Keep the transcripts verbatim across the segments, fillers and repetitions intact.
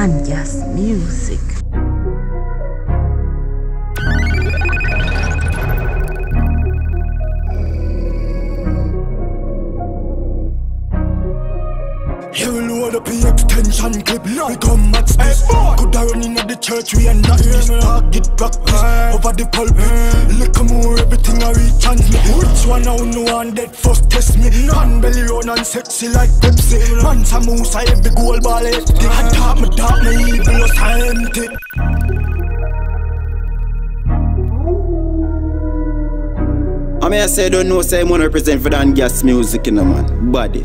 DonnGassMusiQ. Load up the extension clip, we come at this. Could I run in at the church, we and not this. Target practice, over the pulpit. Likkle more, everything I reach and me. Which one I know one dead first test me. Man belly run and sexy like Pepsi. Man some moose, I have the goal ball empty. I talk me dark, me evil was empty. I mean I say don't know say I'm one hundred percent for DonnGassMusiQ, you know man. Body.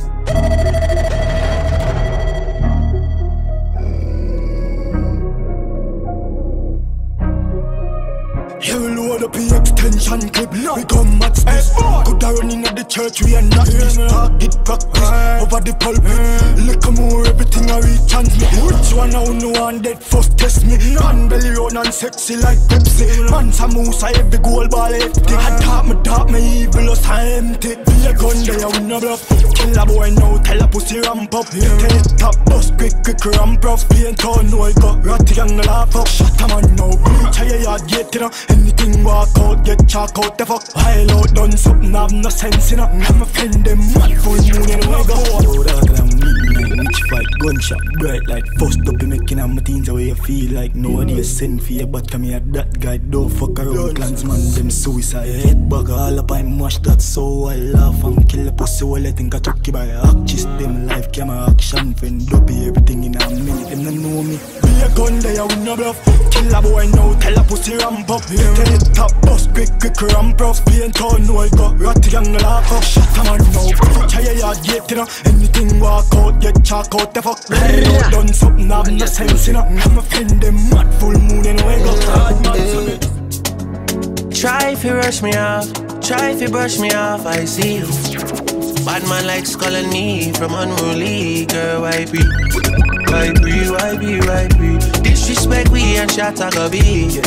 Load up the extension clip, we come at this. Could I run in at the church, we and not this. Target practice, over the pulpit. Likkle more, everything I reach and me. Which one I know one dead first test me. Man belly run and sexy like Pepsi. Man some moose, I have the goal ball empty. I talk me dark, me evil was empty. Be a gun there, we no bluff. Kill a boy now, tell a pussy ramp up. Tell it top, bust quick, quick ramp rough. Paint on, no I got Rytikal laugh up. Shut a man now, reach a yard gate, you know. Anything walk out, get chalk out the fuck. While out done something, have no sense, you know. I'm a friend, them mad full moon and we go. Yo, dog, I'm midnight, witch fight, gunshot, bright light. First up, you making all my teens away, you feel like nobody is sent for you. But come here, that guy, don't fuck around. Clans, man, them suicide. Head bug all up, I mash that, so I laugh and kill the pussy. Well, I think I took you by actress. Them life camera action, friend, dopey, everything in a minute. Them don't know me. Be a gun there, we no bluff. Kill a boy now, tell a pussy ramp up. Tell it top, bust quick, quick ramp rough. Paint on, no I got Rytikal laugh up. Shut a man now, try a yard gate, you know. Anything walk out, get chalk out the fuck. While out done something, have no sense, you know. I'm a friend, them mad full moon and we go. Try if you rush me off, try if you brush me off, I see. Bad man like Skull and me from unruly girl, why be? Why be, why be, why be? Disrespect we and Shaka go be.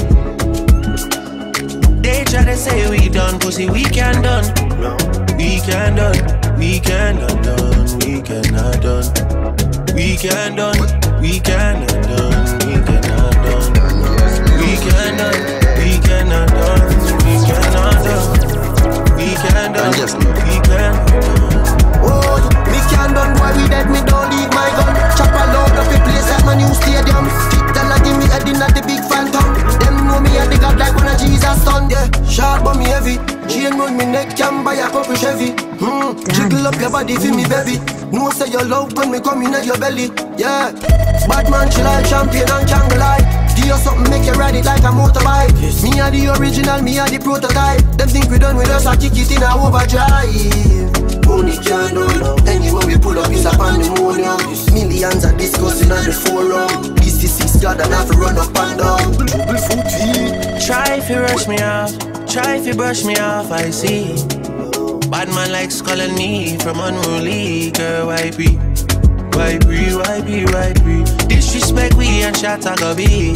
They try to say we done, pussy we can done. We can done, we can done, done, we cannot done. We can done, we cannot done, we cannot done. We can done, we cannot done, we cannot done. We can done, we can done. Oh, me can done, boy, we dead, me don't leave my gun. Chop a load of the place like my new stadium. Kick the lad, give me head in at the big phantom. Them know me and the God like one of Jesus' son, yeah. Sharp but me heavy, chain round me neck, can buy a couple Chevy. Hmm, jiggle up your body for me, baby. No say your love when me come in at your belly, yeah. Bad man chill like champion and can't lie. Give you something, make you ride it like a motorbike. Yes. Me are the original, me are the prototype. Them think we done with us, I kick it in a overdrive. Only can done. Anywhere we pull up is a pandemonium. Millions are discussing on the forum. This is six God and have to run up and down. Triple foot feet. Try if you rush me off, try if you brush me off, I see. Bad man like Skull and me from unruly girl, why be? Why be, why be, why be? Disrespect we and Shaka go be.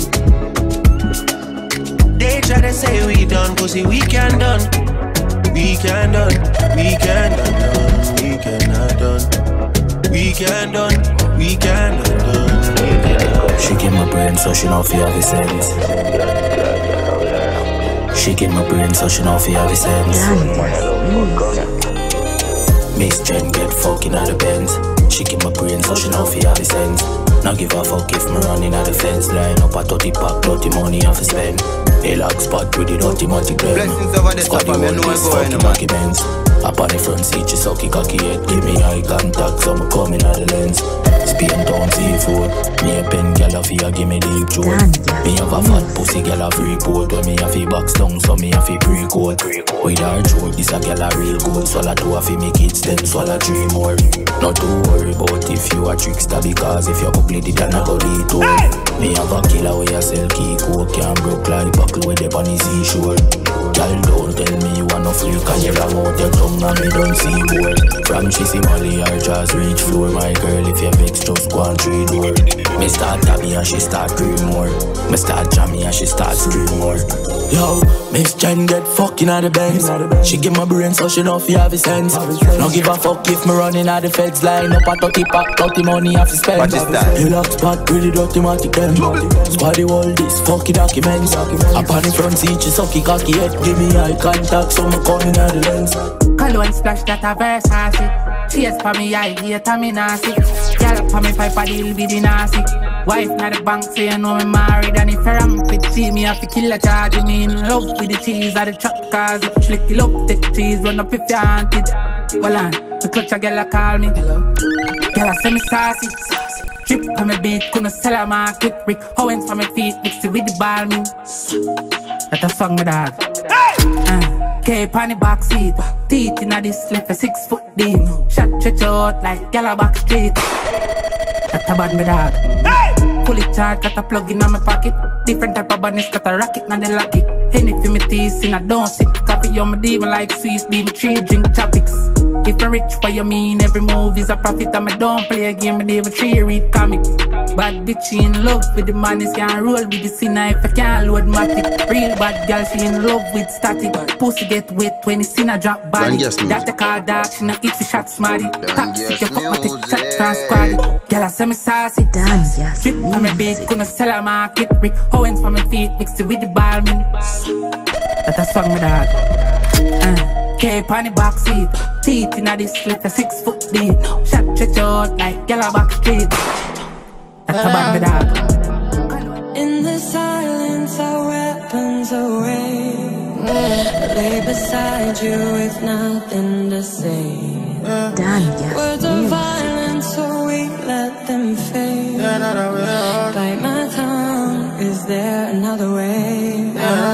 They try to say we done, pussy we can done. We can done, we can done, done, we cannot done. We can done, we can done, done, we cannot. She give my brain so she know fi have the sense. She give my brain so she know fi have the sense. Miss Jen get fucking out the Benz. She give my brain so she know fi have the sense. Now give a fuck if me running at the fence. Line up a thirty pack, dirty money off a spend. A lock spot with the dirty multi gram. Blessings over the stuff I know what's going on. Up on the front seat, she sucky cocky head. Give me eye contact, so I'm coming out the lens. Spain town seafood. Me a pen gyal a fi a give me deep throat. Me have a fat pussy gyal a free coat. When me a fi box down, so me a fi pre-coat. With her throat, this a gyal a real good. Swallow two a fi me kids, them swallow three more. Not to worry about if you a trickster, because if you ugly, it and I go lead to. Me have a killer where you sell key coke. Can't broke like buckle with the on the seashore. Gyal don't tell me you want no freak, and you long out your tongue and me don't see board. From she see Malie, her jaws reach floor. My girl, if you vex, just go and three door. Me start tabby and she start cream more. Me start jammy and she start scream more. Yo, Miss Jen get fucking out the Benz. Benz. She give my brain so she know fi have a sense. No give a fuck if me running at the feds line up a thirty pack, thirty money have to spend. What is that? You lock spot really dirty matic them. Squaddy all this fucky documents. Up on the front seat she sucky cocky head. Give me eye contact so me coming at the lens. Cologne splash that a verse assy. Cheers for me eye hate and me nasty. Gyal up for me pipe a deal be the nasty. Wife na the bank say you know me married. And if I ramp it see me have to kill a charge. Me in love with the cheese or the truck cars. Lick it up the cheese run up if you want it. Well on, the clutch a gyal a call me. Gyal a say me saucy. Drip on me beat, couldn't sell a market. Rick Owens for me feet, mixed with the Balmain. That's a song me dog. uh, Cape on the backseat. Teeth in a this left a six foot deep. Shot stretch out like Gyal back street. That's a bad me dog. Pull it charge, got a plug in on my pocket. Different type of badness, got a rocket and the lock it. Any for me teeth in a don't sit. Coffee on my demon like Swiss, be me tree, drink topics. If I'm rich, what you mean? Every move is a profit. And I don't play a game, I never tree read comics. Bad bitch, she in love with the man, can't roll with the sinner if I can't load matic. Real bad girl, she in love with static. Pussy get wet when the sinner drop body. That the car dark, she not eat the shot smarty. Toxic, you fuck with the chat transquad. Girl, I say me saucy. Drip on my beat, couldn't sell a market. Rick Owens for my feet, mixed with the Balmain. That's a song me dog. uh. Cape on the backseat. Teeth in a this like a six foot deep. Shot stretch out like Gyal back street. That's a bad me dog. In the silence our weapons away. Lay beside you with nothing to say. Words of violence so we let them fade. Bite my tongue. Is there another way?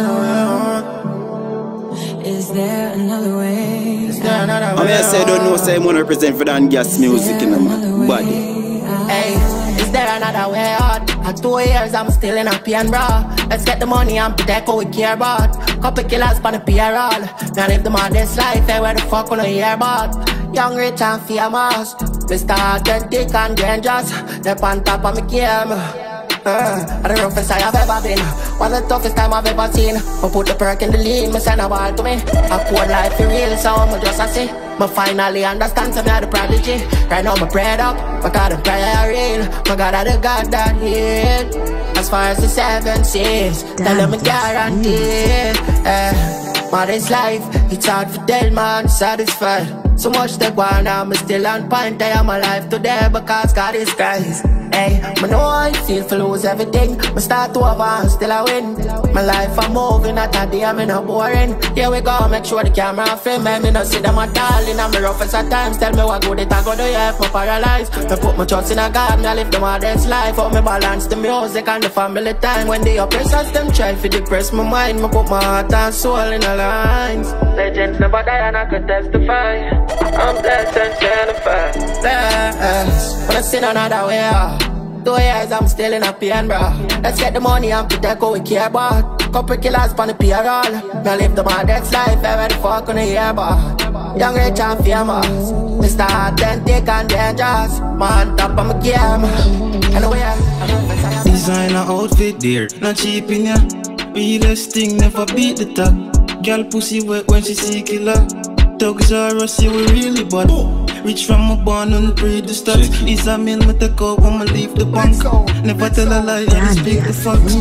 Is there another way? Is there another way? I mean, I say, I don't know, say I'm gonna represent for DonnGassMusiQ in my body. Hey, is there another way out? At two years, I'm still in a pain, bro. Let's get the money and protect what we care about. Couple killers for the P R all. Now live the Maddest life, hey, where the fuck will I hear about? Young, rich and famous. Mister Authentic and dangerous. They're on top of me game. Uh, the roughest I have ever been. One of the toughest time I've ever seen. I put the perk in the lean, me send a ball to me. I quote life for real, so I'm just a see. Me finally understand some of the prodigy. Right now I'm prayed up, but God I'm prayer real. My God I the God that healed. As far as the seven seas, tell them I guarantee. uh, Maddest life, it's hard for tell man satisfied. So much they want, I'm still on point. I am alive today because God is Christ. Hey, I know I feel for lose everything. I start to advance, still I win. My life I'm moving, not a day, I'm not boring. Here we go, make sure the camera film me. Me no see them at all, in my roughest at times. Tell me what good it I go do, yeah, if my paralyzed. Me put my trust in a God, me live the Maddest life. How me balance the music and the family time. When the oppressors them try to depress my mind, me put my heart and soul in the lines. Legends never die and I could testify. I'm blessed and certified. Blessed, but I see another way out. Two years I'm still in a pain, bro. Let's get the money and protect what we care about. Couple killers on the P R all. Now live the Maddest life, where the fuck on the hear about. Young, rich and famous. Mister Authentic and dangerous. Man, top of my game. Anyway, I designer outfit there, not cheap in ya. Realest thing, never beat the top. Girl pussy wet when she see killer. Thugs are us, yeah, we really bad. Rich from a born on pre the stats. Is a meal me take out when me leave the bank. Never tell a lie, I speak the facts.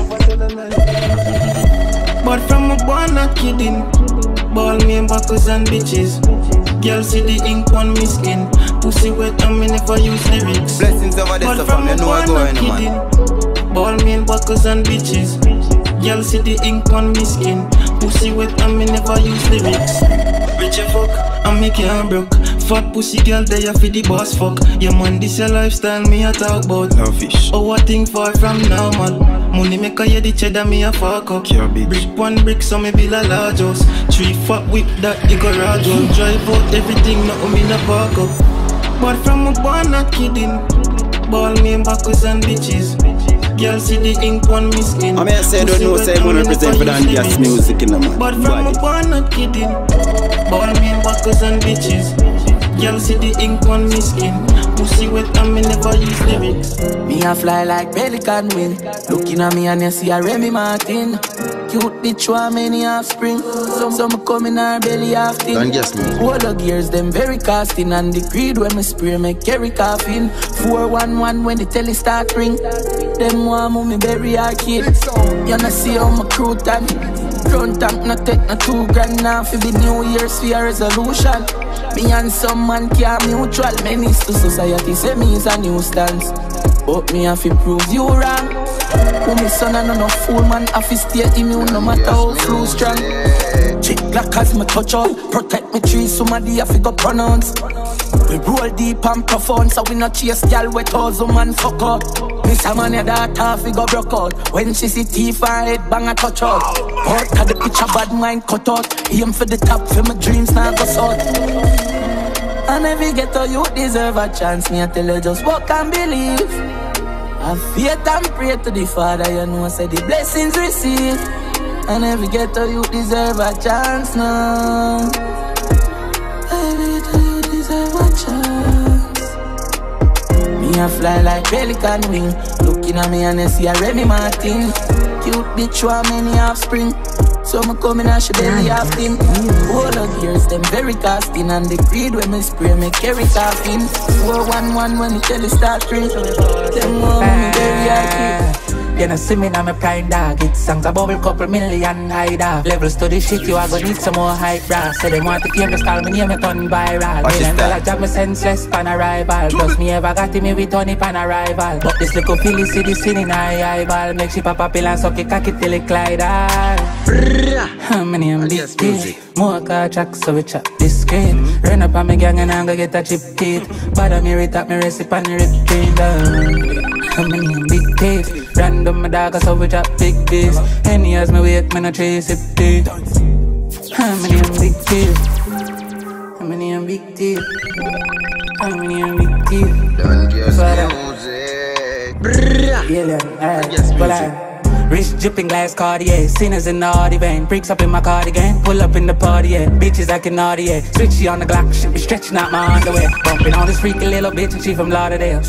But from a born not kidding. Balmain backers and bitches. Girl see the ink on me skin. Pussy wet and me never use lyrics. Blessings over there, so from you know I go in, man. Balmain backers and bitches. Girl see the ink on me skin. Pussy wet and me never use lyrics. Rich and fuck, and me can't broke. Fat pussy girl, they a fi the boss fuck. Yeah man, this your lifestyle, me a talk about. No fish. Oh, I think far from normal. Money make a yeah the cheddar, me a fuck up. Brick one brick, so me build a large house. Three fat whip that the garage one. Drive out everything, nothing me no park up. But from a born not kidding. Balmain backers and bitches. Girl see the ink on me skin. I mean I say I don't know, say I'm gonna represent for DonnGassMusiQ in the man. But from a born not kidding. Balmain backers and bitches. Girl see the ink on me skin. Pussy wet and me never use lyrics. Me a fly like pelican wing. Looking at me and you see a Remy Martin. Cute bitch, want many offspring. Some some come in her belly after. Don't guess me. All the gears, them very casting. And the creed when me spray, make carry coffin. four one one when the telly start ring. Them want me bury our kid. You know see how my crew tan. Front tank no take no two grand now. For the New Year's for a resolution. Me and some man care mutual. Menace to society, say me is a new stance. But me have to prove you wrong. Who me son and no fool man, have to stay immune no matter how flu strong. Chick black as me touch all, protect me trees, somebody have to go pronounce. We roll deep and profound, so we not chase gyal with all man fuck out. Miss a man your daughter fi go broke out. When she see teeth and head bang a touch out. Out of the picture bad mind cut out. Aim for the top for my dreams now go south. And every ghetto you deserve a chance. Me I tell you just walk and believe. Have faith and pray to the Father. You know say the blessings receive. And every ghetto you deserve a chance now. Every ghetto you deserve a chance. Me a fly like pelican wing. Looking at me and I see a Remy Martin. Cute bitch want many offspring. So me coming and she belly often. All the gears them very casting. And the creed when me spray me carry coffin. four one one when the telly start ring. Them want me very active. You know see me now me prime dog. It's songs a bubble couple million high dog. Levels to the shit you are gonna need some more hype bra. Say they want to keep me style me name it on viral. Million dollar job me senseless pan arrival. Plus me ever got me with Tony pan arrival. But this little filly see the scene in eye eyeball. Make she pop a pill and suck it cocky till it glide out. How many am big teeth? More car tracks so we chop this screen. Run up on me gang and I'm gonna get a chip teeth. But I'm here top me recipe and rip train down. How many am big teeth? Random my dog so we chop big beef. Any as me wait me no chase it teeth. How many am big teeth? How many am big teeth? How many am big teeth? DonnGassMusiQ. Yeah, alright. Rich dripping glass Cartier, sinners in the Audi van. Freaks up in my cardigan, pull up in the party, yeah. Bitches acting naughty, yeah. Switchy on the Glock, shit be stretching out my underwear. Bumping on this freaky little bitch and she from Lauderdale.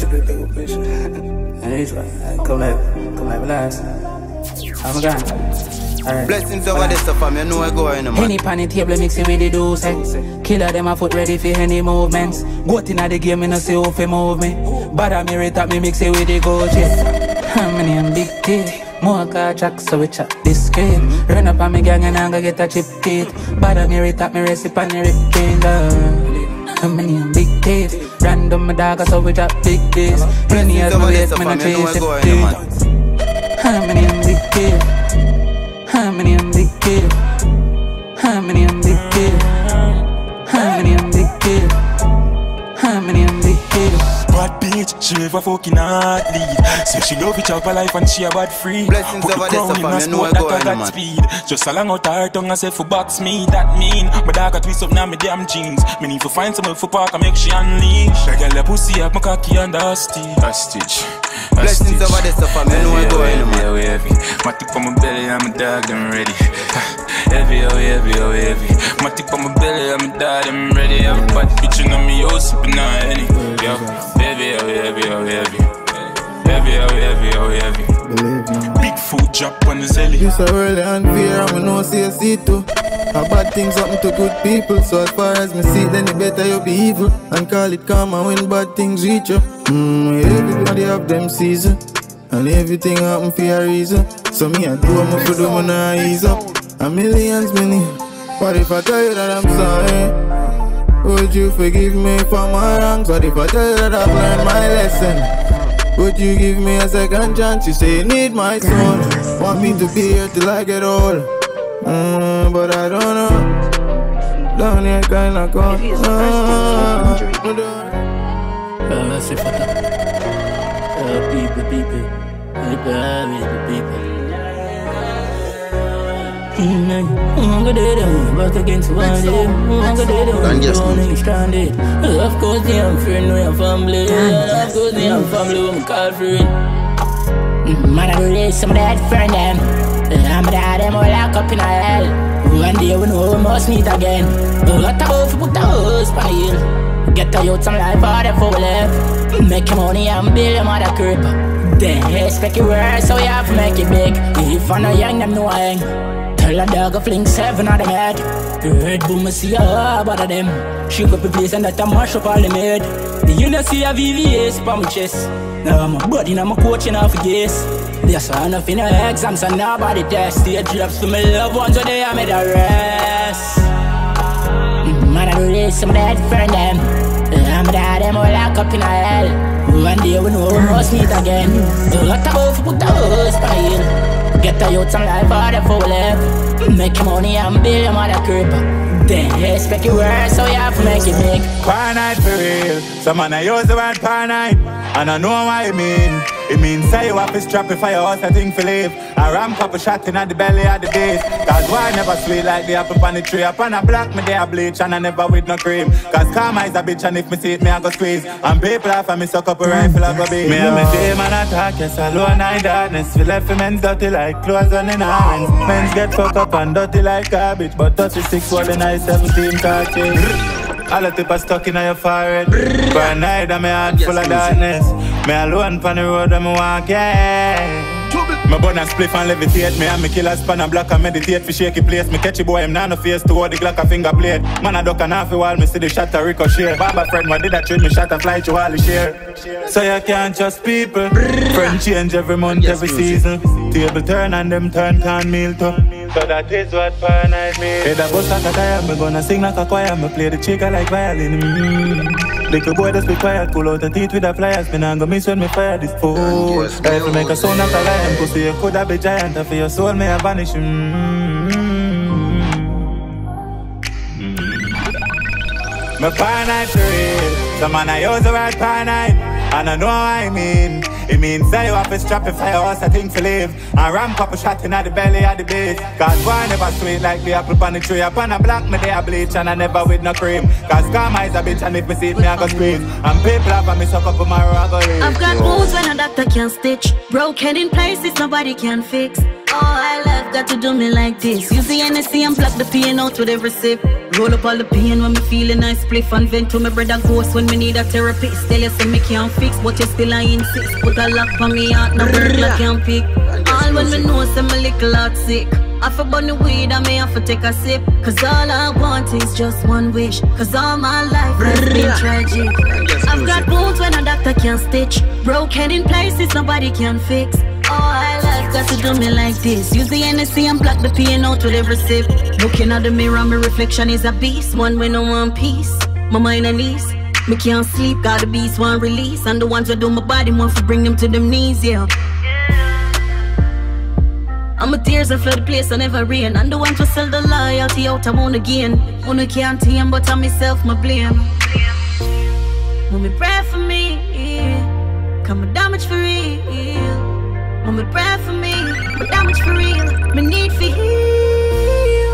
Come like, come like, relax. I'm a guy. Alright. Blessings over this stuff, I know I go in a man. Henny pan the table, mix it with the deuce. Killer them a foot ready for any movements. Goat inna the game, me no see how fi move me. But I'm here top me mix it with the goat, yeah. How many am big teeth? More car tracks so we chop this screen. Run up on me gang and I'm gonna get a chip teeth. But I'm here top me recipe and rip train down. How many am big teeth? Random my dog so we chop big beef. Many as me wait me no chase it teeth. How many am big teeth? How many am big teeth? How many am big teeth? How many am big teeth? How many am big teeth? Bad bitch, she never fucking hard lead. Say she love each other life and she a bad free. Blessings over this stuff, I know I go in a man. Speed. Just along out her tongue and say for box me, that mean. My dog a twist up now my damn jeans. Me need to find somewhere for park and make she unleash. That girl a pussy up my cocky and a stitch. A stitch. Blessings over this stuff, I know I go in a man. Heavy, heavy, my tip on my belly and my dog them ready. Heavy, oh heavy, oh heavy. My tip on my belly and my dog them ready. Every bad bitch you know me, oh sipping on any. Yo, heavy, oh heavy, oh heavy. Heavy, oh heavy, oh heavy. Big food drop on the zelly. This a world unfair and we know see a see too. A bad things happen to good people. So as far as me see then it better you be evil. And call it karma when bad things reach you. Mmm, everybody have them season. And everything happen for a reason. So me I do what I do, me nah ease up. A millions many. What if I tell you that I'm sorry? Would you forgive me for my wrongs? What if I tell you that I've learned my lesson? Would you give me a second chance? You say you need my soul. Want me to be here till I get old. Mm, but I don't know. Down here kinda cold. Uh, let's see for that. Uh, people, people. People, people. I'm gonna do them, but against one day. I'm gonna do them, drowning, stranded. Of course, they have friend, we have family. Of course, they have family, we call friend. Man, I do this, some of that friend, them. I'm a dad, them all lock up in a hell. One day, we know we must meet again. What about if we put the house on the hill? Get the youth some life out of for we left. Make money and build them out of crib. They expect it worse, so you have to make it big. If I'm not young, them know I hang. Tell a dog a fling seven of them head. The red boom, I see a hub out of them. Shake up the place and that I mash up all them head. You know see a V V S for my chest. Now my body, now my coaching off a guess. There's nothing in the exams and nobody test. Stage drops to my loved ones, so they are made a rest. Man, I do this, some of that friend them. I'm that them all lock up in a hell. One day we know we must meet again. Do lot about for put a host by hill. Get the youth some life out of full left. Make money and build a mother crib. Then expect it worse, so you have to make it big. Paranoid for real. Some man I use the word paranoid, and I know what I mean. It means say you have to strap if I house a thing for live. I ram couple shot in at the belly at the base. Cause why never sweet like the apple on the tree. Upon a black me they a bleach and I never with no cream. Cause karma is a bitch and if me see it me I go squeeze. And people off and me suck up a rifle I go beat. Me and me day man attack, yes alone I darkness. We left for men's dirty like clothes on in hands. Men's get fucked up and dirty like garbage. But thirty-six was the night seventeen cartridge. All the tip are stuck in your forehead. Paranoid and my heart full of darkness. Me alone on the road and me walk, yeah. My bun and spliff and levitate. Me and me killers span and block and meditate. For shaky place. Me catch a boy him now no face to hold the Glock a finger blade. Man a duck and half a wall. Me see the shot a ricochet. Baba friend what did that trade me shot a fly to all the share. So you can't trust people. Friend change every month, every season. Table turn and them turn can meal too. So that is what paranoid me. Hey, that bus like a tire, me gonna sing like a choir. Me play the chica like violin. Mm-hmm. Likkle boy just be quiet, pull out the teeth with the pliers. Me nah go miss when me fire this fool. If you make a sound like a lion, pussy you coulda be giant. And for your soul me a vanish. Mm-hmm. Mm-hmm. Me paranoid for real. Some man I use the word paranoid, and I know what I mean. It means that you have to strap if I house a thing to live. And ram couple shot in at the belly at the base. Cause boy never sweet like the apple on the tree. Upon a black me they a bleach and I never with no cream. Cause karma is a bitch and if me see it me I go scream. And people have me suck up on my rag. I've got wounds when a doctor can't stitch. Broken in places nobody can fix. All I love got to do me like this. Use the N S C and pluck the pain out with every sip. Roll up all the pain when me feeling nice. Spliff and vent to my brother ghost when me need a therapist. Tell you say me can't fix, but you still I insist. Put a lock on me heart, no work I can't pick. All when me know say my little heart sick. I for burn the weed and me have to take a sip. Cause all I want is just one wish. Cause all my life has been tragic. I've got wounds when a doctor can't stitch. Broken in places nobody can fix. All I like got to do me like this. Use the N S C and block the pain out with every sip. Looking at the mirror, my reflection is a beast. One way no one peace. My mind and ease. Me can't sleep, got the beast one release. And the ones that do my body want to bring them to them knees, yeah. And my tears that flood the place I never rain. And the ones who sell the loyalty out I won't again. One can't tame but on myself my blame. When me pray for me, yeah. Come my damage for real. When me pray for me, my damage for real. Me need for heal.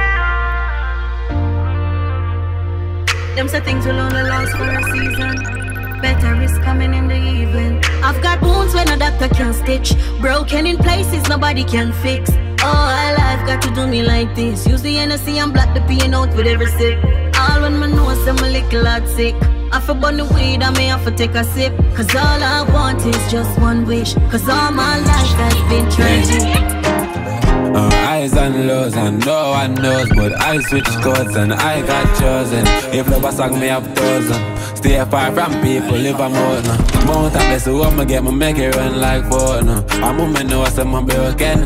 Them say things will only last for a season. Better is coming in the evening. I've got wounds when a doctor can't stitch. Broken in places nobody can fix. All I life got to do me like this. Use the N S C and block the pain out with every sip. All when my nose and my little heart sick. I for burn the weed and me have to take a sip. Cause all I want is just one wish. Cause all my life has been tragic. Uh, highs and lows and no one knows. But I switch codes and I got chosen. If the boss sang me up thousand. Stay far from people, live a mouth now. Mount a bless who I'ma get me make it run like four now. I'm a man know some I'm broken.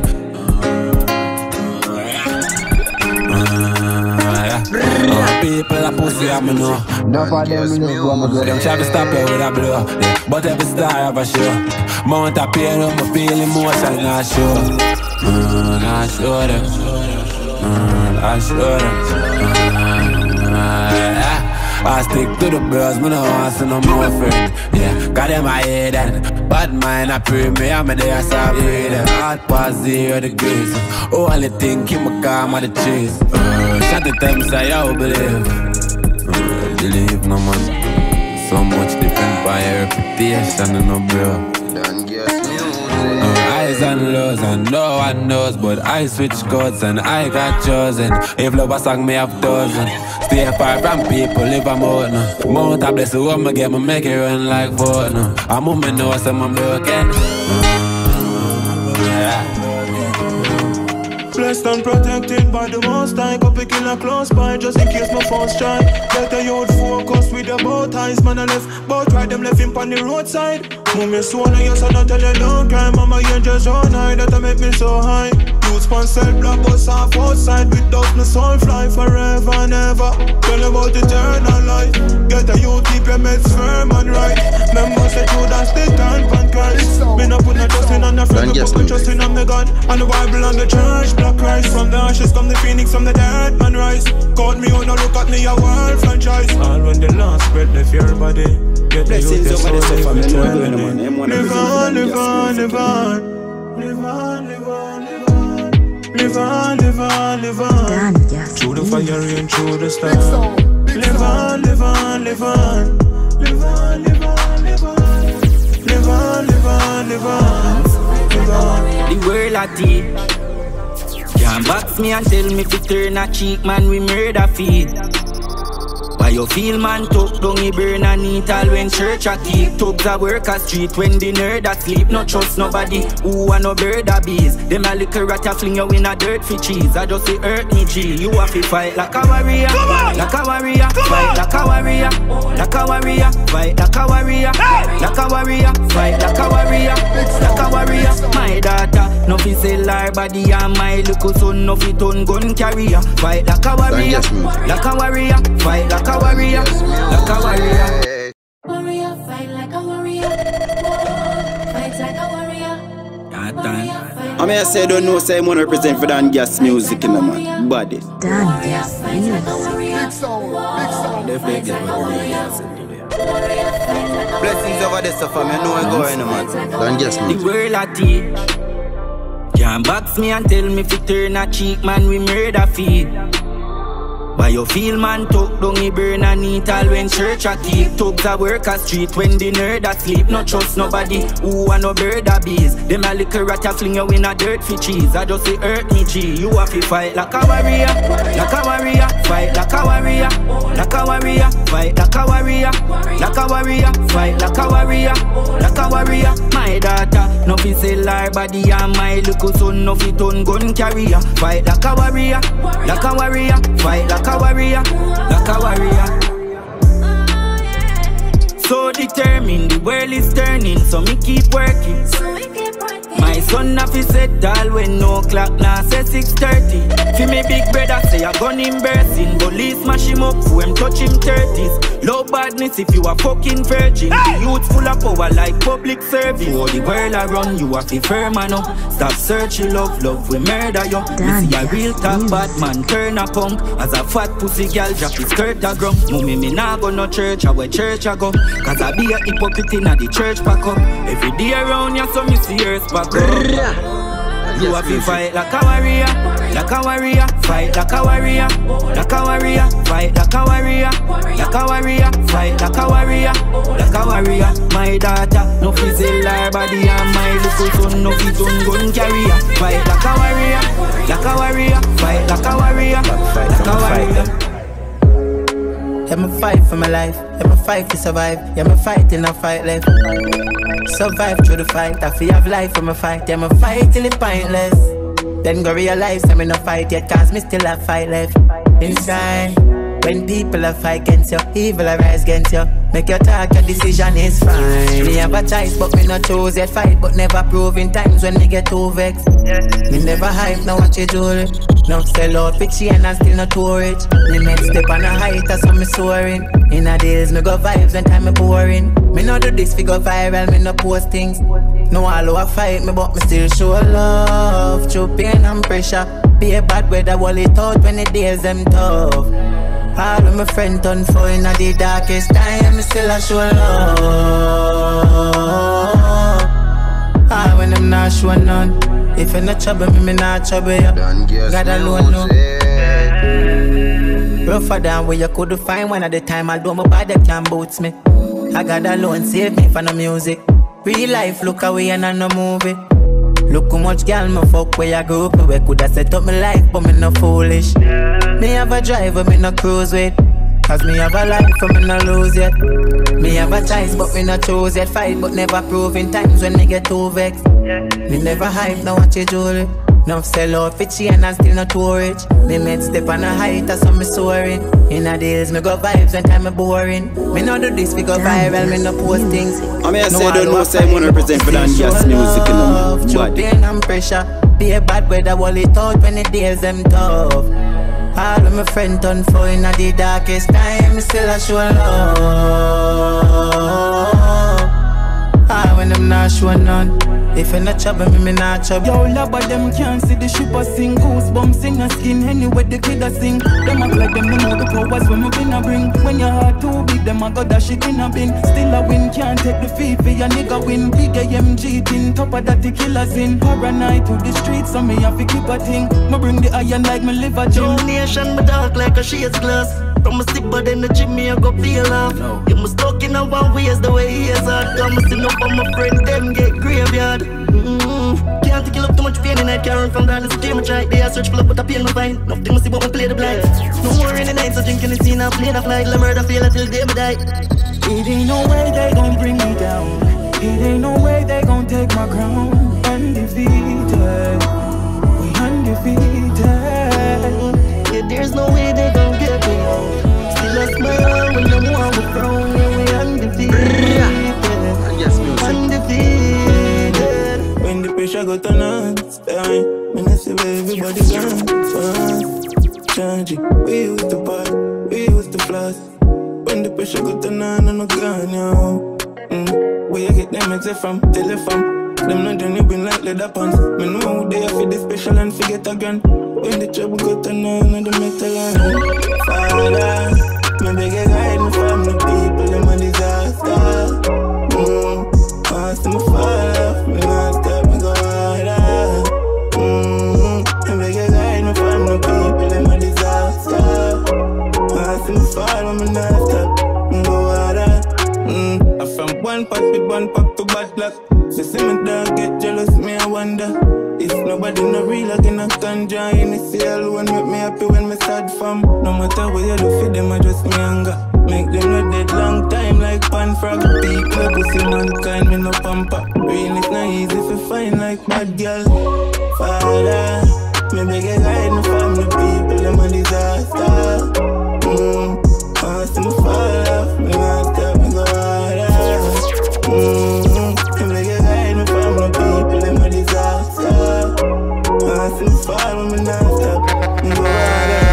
Uh, people are pussy, I'm know. Enough of them know. Them try to stop you with a blow, yeah. But every star have a show. Mount a pain up, my feel emotion, not sure. Mm, not sure them. Mm, not sure them. Mm, yeah. I stick to the bros, me no want to see no more friend. Yeah, got them I hear that. Bad mind I pray me, I'm a day I saw pray them. Hot past zero degrees. Only thing keep my calm at the trees. Uh, shut the time say I believe. Uh, believe no man. So much depend by your reputation and no bro. Uh, highs and lows and no one knows. But I switch codes and I got chosen. If love sang me have dozen. Stay far from people, live a mouth now. Mount a bless who I'ma get me make it run like four now. I'm a man know some I'm broken. Blessed and protected by the most high. Couple killer close by just in case my phone strike. Let the youth focus with the bow ties. Man I left, both right them left him on the roadside. Mummy swallow your son and tell you don't cry. Mama you just run high, that make me so high. Youth sponsored black bus off outside. Without my soul fly forever and ever. Tell about eternal life. Get a youth keep your meds firm and right. Members say true that's the turn pan Christ. Me no put no trust in on the friend, but me trust in on the God. And the Bible and the church, black Christ. From the ashes come the phoenix, from the dead man rise. Caught me on a look at me a world franchise. All when the last spread left your body. Get the youth the soul live eternally. Live on, live on, live on. Live on, live on, live on. Live on, live on, live on. Through the fire and through the storm. Live on, live on, live on. Live on, live on, live on. Live on, live on, live on. Live on. The world a deep. Can't box me and tell me to turn a cheek, man, we murder feed. Why you feel man talk down he burn and eat all when church a keep. Tugs a work a street when the nerd a sleep. No trust nobody who a no bird a bees. Them a little rat a fling you in a dirt for cheese. I just say hurt me G. You have to fight like a warrior. Like a warrior. Fight like a warrior. Like a warrior. Fight like a warrior. Like a warrior. Fight like a warrior. Like a warrior. My daughter no fi sell her body and my little son no fi turn gun carrier. Fight like a warrior. Like a warrior. Fight like a warrior, like a warrior. Warrior, fight like a warrior. Fight like a warrior. I mean I say I don't know say I'm gonna represent for DonnGassMusiQ in the man. Body. DonnGassMusiQ. Blessings over this stuff, I know I go in the man. DonnGassMusiQ. The world a deep. Can't box me and tell me to turn a cheek, man, we murder feed. Why you feel man talk down he burn and eat all when church a keep. Tugs a work a street when the nerd a sleep. No trust nobody who a no bird a bees. Them a little rat a fling you in a dirt for cheese. I just say hurt me G. You have to fight like a warrior. Like a warrior. Fight like a warrior. Like a warrior. Fight like a warrior. Like a warrior. Fight like a warrior. Like a warrior. My daughter no fi sell her body and my little son no fi turn gun carrier. Fight like a warrior. Like a warrior. Fight like a warrior, like a warrior. So determined, the world is turning, so me keep working. My son have said all when no clock now say six thirty. Fi me big brother say a gun him bursting. Police smash him up for him touch him thirties. Low badness if you a fucking virgin. Hey! The youth full of power like public service. Oh the world around you have to firm and up. Stop searching love, love we murder you. Me see a real top bad man turn a punk. As a fat pussy girl drop his skirt a grum. Mummy me nah go no church, I where church I go. Cause I be a hypocrite in a the church pack up. Every day around you so me see earth back up. You have to fight like a warrior, like a warrior, fight like a warrior, like a warrior, fight like a warrior, like a warrior, fight like a warrior, like a warrior. My daughter no fi sell her body and my little son no fi turn gun carrier. Fight like a warrior, like a warrior, fight like a warrior, like a warrior. Yeah, me fight for my life. Yeah, me fight to survive. Yeah, me fight till I fight left. Survive through the fight. I feel have life for my fight. Yeah, me fight till it's pointless. Then go realize I'm in a fight yet, cause me still have fight left inside. When people are fight against you, evil arise against you. Make your talk, your decision is fine. Me have a choice, but me not choose yet. Fight, but never prove in times when me get too vexed. Me never hype, now watch you do it. Now sell out for chain and still not too rich. Me next step on a height, that's how me soaring. In a days, me go vibes when time me boring. Me not do this, we go viral, me no post things. No all over fight me, but me still show love. Through pain and pressure. Be a bad weather, wall it out when the days them tough. All of my friends done for in the darkest time, me still a show love. All when them not show none. If you not trouble me, me not trouble you. God alone know. Rougher than where you could find one at the time. I do my body can boots me. I God alone save me from the music. Real life look away and on no movie. Look how much girl me fuck where I grew up. Me coulda set up my life, but me no foolish. Me have a driver, me no cruise with. Cause me have a life, but me no lose yet. Me have a choice, but me no choose yet. Fight, but never prove in times when me get too vexed. Me never hype, now watch you jewelry. Nuff sell out for chain and still not too rich. Me met step on a height, that's some me soaring. In a days, me go vibes when time me boring. Me not do this, we go viral, me no post things. I mean I say don't know say one hundred percent for DonnGassMusiQ number. Through pain and pressure. Be a bad weather, wall it out when the days them tough. All of my friends done for in the darkest time, still I show love. Ah, when I'm not sure none. If you're not trouble, me, me not trouble. Yo, lahba, them can't see the ship a sing. Goosebumps sing a skin, anyway the kid a sing. Them act like them, them know the powers when me been a bring. When your heart too big, them a got that shit in a bin. Still a win, can't take the fee for your nigga win. Big A M G thing, top of that the killers in. Paranoid to the streets, so me have to keep a thing. Me bring the iron like me live a gym. Donation, me dark like a shades glass. From a sip, but then the gym, me I go feel off. No. You must talk in a one ways the way he is hard. Come see no for my friend, them get graveyard. Mm-hmm. Can't take you up too much pain and I can't run from that. It's a game I try. They are search for love, but I pain my fine. Nothing must see but we play the blind. No more in the night, so drinking the scene and play the flight. Let murder feel until day me die. It ain't no way they gon' bring me down. It ain't no way they gon' take my crown. Undefeated, we undefeated. Yeah, there's no way they gon' get me out. Still a smile when them want me frown. Yeah, we undefeated, undefeated. When the pressure got turn on, time. When I see where everybody gone, fast. Changing, we used to part, we used to floss. When the pressure got turn on, I'm not gone, yo. Mm. Where you get them exit from, telephone. Them not journey been like leather pants. Me know who they are for the special and forget again. When the trouble got turn on, and the metal line. Father, me beg you guide me from the people, them a disaster. Mm. Once them fall off, me not stop, me go harder. Mm. Me beg you guide me from the people, them a disaster. Once them fall, me not stop, me go harder. Mm. I'm from one part with one pack to bad luck. They see me dog get jealous, me I wonder. If nobody no real again, I can join. It's the one make me happy when me sad fam. No matter what you do for them, I just me anger. Make them not dead long time like pan frog. People pussy mankind, me no pamper. Real it's not easy to find like bad girl. Father, me beg you guide me from the people, them a disaster. Mm. Once them fall off, me not stop, me go harder. Mm. Me beg you guide me from the people, them a disaster. Once them fall, me not stop, me go harder.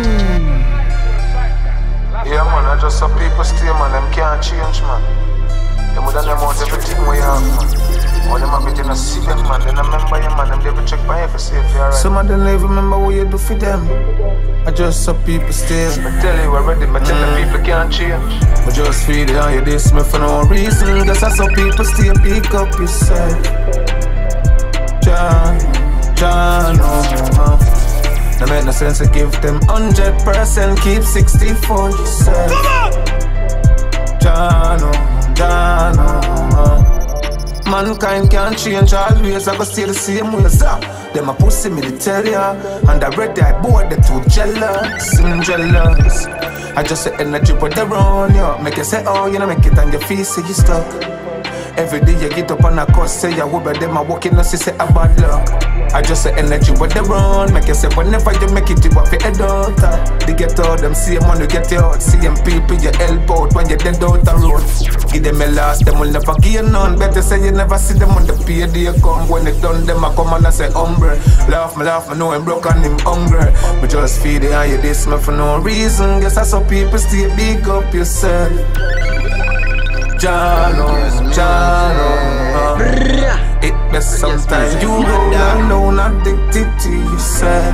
Yeah man, I just saw people stay man, them can't change man. Them would have them out everything we have man. All them a bit in a see them man, they don't remember you man, them they will check by you for see if you're right. Some of them don't even remember what you do for them. I just saw people stay. I tell you already, but tell the people can't change. I just feel it on you this me for no reason. Guess I saw people stay, pick up yourself. John, John, oh, oh. That make no sense to give them hundred percent, keep sixty-four yourself. John, oh, John, oh, oh. Mankind can't change always, I go stay the same way as up. Them a pussy me to tell ya, and I read that boy they too jealous, I'm jealous. I just say energy with the run, yo. Make you say oh, you know make it on your feet, say you stuck. Every day you get up on a course, say you will be them a walking, no see say a bad luck. I just say energy with the run, make you say whenever you make it, you have to head out. They get out, them see them when you get out. See them people you help out when you dead out the road. Give them a last, them will never give you none. Better say you never see them on the P D you come. When it done, them I come and I say umbre. Laugh me, laugh me, know him broke and him hungry. Me just feed it on you this me for no reason. Guess I saw people still big up yourself. Jano, Jano, uh. It best sometimes you go alone, addicted to yourself.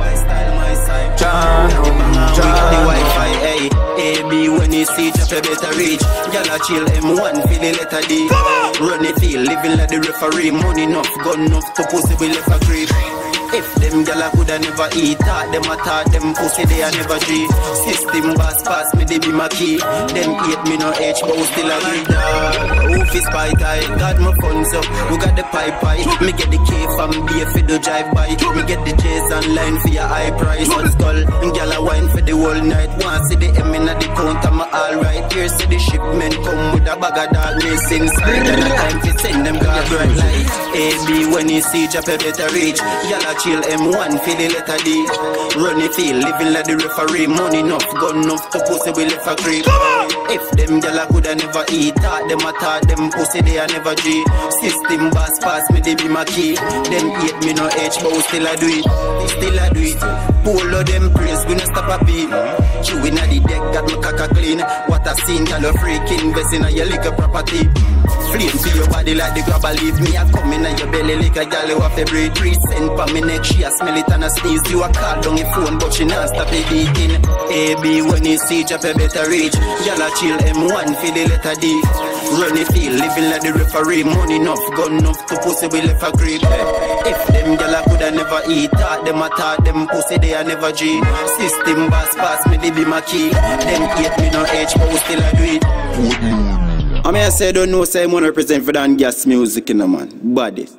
Jano, Jano. A B when you see just a better reach. Gyal a chill M one feel the letter D. Run it feel living like the referee. Money enough, gun enough to pussy we left a creep. If them gyal coulda never eat, thought them a thought them pussy they a never G. System boss pass me they be my key. Them hate me no H but still a great dog. Who fi spy tie? Got my funds up, we got the pipe pipe. Me get the K from B F for the drive by. Me get the J's online for your high price. On skull, gyal a wine for the whole night. Want see the M in the count, I'm alright. Here see the shipment come with a bag of darkness inside. And a time to send them God bright light. A B when you see Jap, better reach. Gyal a chill M one for the letter D. Run the field, living like the referee. Money enough, gun enough to pussy we left a creep. If them gyal a coulda never eat, thought them a thought them pussy they a never G. System boss pass me they be my key. Them hate me no H, but still I do it. Still I do it. Pull of them praise, we no stop a beat. Chewing at the deck, got my caca clean. What a scene, gyal a freaking invest in a your liquor property. Flame to your body like the grabber leave me a come in your belly like a gyal who have to breathe. Three cent pa me neck, she a smell it and a sneeze. You a call down your phone, but she not stop it beating. A B when you see Jap, better reach. Gyal a chill M one for the letter D. Run the field, living like the referee. Money enough, gun enough to pussy we left a creep. If them gyal a coulda never eat, thought them a thought them pussy they a never G. System boss pass me they be my key. Them hate me no H, but still I do it. I mean I say don't know say I'm one hundred percent for DonnGassMusiQ, you know man. Baddest.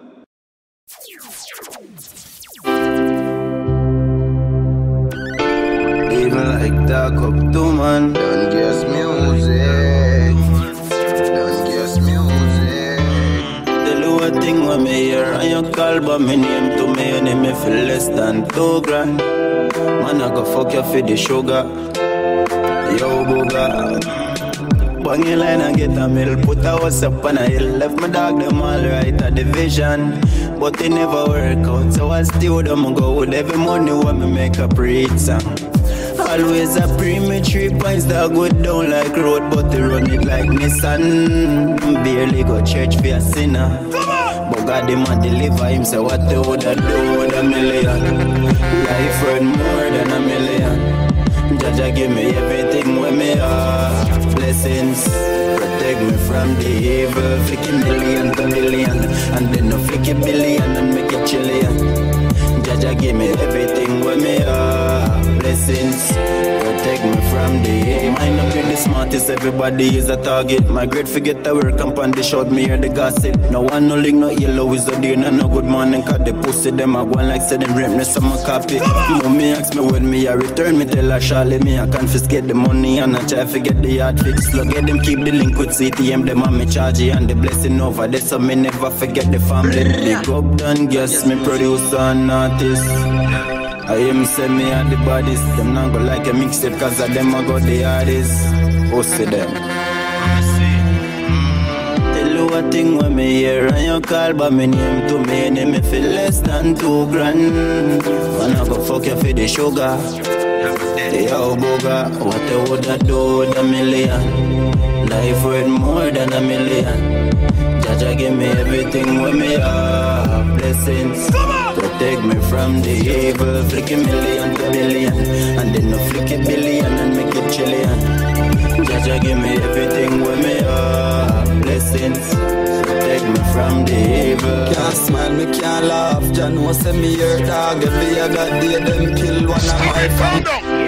Even like dark up to man. DonnGassMusiQ. DonnGassMusiQ. The lower thing when me hear and you call but me name to me and me feel less than two grand. Man I go fuck you for the sugar. Yo booga. Bang your line and get a meal. Put a house up on a hill. Left my dog them all right at the vision, but it never work out. So I still them go with every money when me make a preach song. Always a pre-me three points that go down like road, but they run it like Nissan. Barely go church for a sinner, but God them a deliver him. So what they woulda do with a million? Life worth more than a million. Jaja give me everything when me are. Blessings protect me from the evil. Flick a million to million, and then no flick a billion and make it chillion. Jaja give me everything when me are. Blessings protect me from the evil. Might not be the smartest, everybody is a target. My great forget the work up on the short, me hear the gossip. No one no link, no yellow is a day, no no good morning. Cause the pussy them a go like say them rent me some copy. You know me ask me when me a return, me tell her Charlie me I confiscate the money and I try to get the yard fix. Look at them keep the link with C T M, them on me charge and the blessing over there, so me never forget the family. Big up DonnGass, me producer and artist. I am say me at the bodies. Them not go like a mixtape cause of them I got the hardest. Oh see them. The lower thing when me hear and you call but me name to me and me feel less than two grand. Man I go fuck you for the sugar. Yo booga, what you woulda do with a million? Life worth more than a million. Jaja give me everything when me have. Blessings protect me from the evil. Flick a million to billion, and then no flick a billion and make it trillion. Jaja give me everything when me have. Blessings protect me from the evil. Can't smile, me can't laugh. Jah know say me your dog. Every other day them kill one of my fam.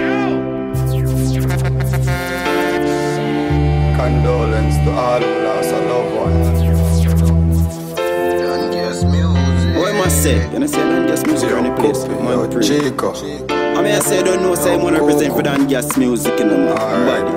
Condolence to all who lost a loved one. DonnGassMusiQ. What am I say? You know say DonnGassMusiQ run the place. Man pre. Chico. I mean I say don't know say I'm one hundred percent for DonnGassMusiQ, you know man. Body.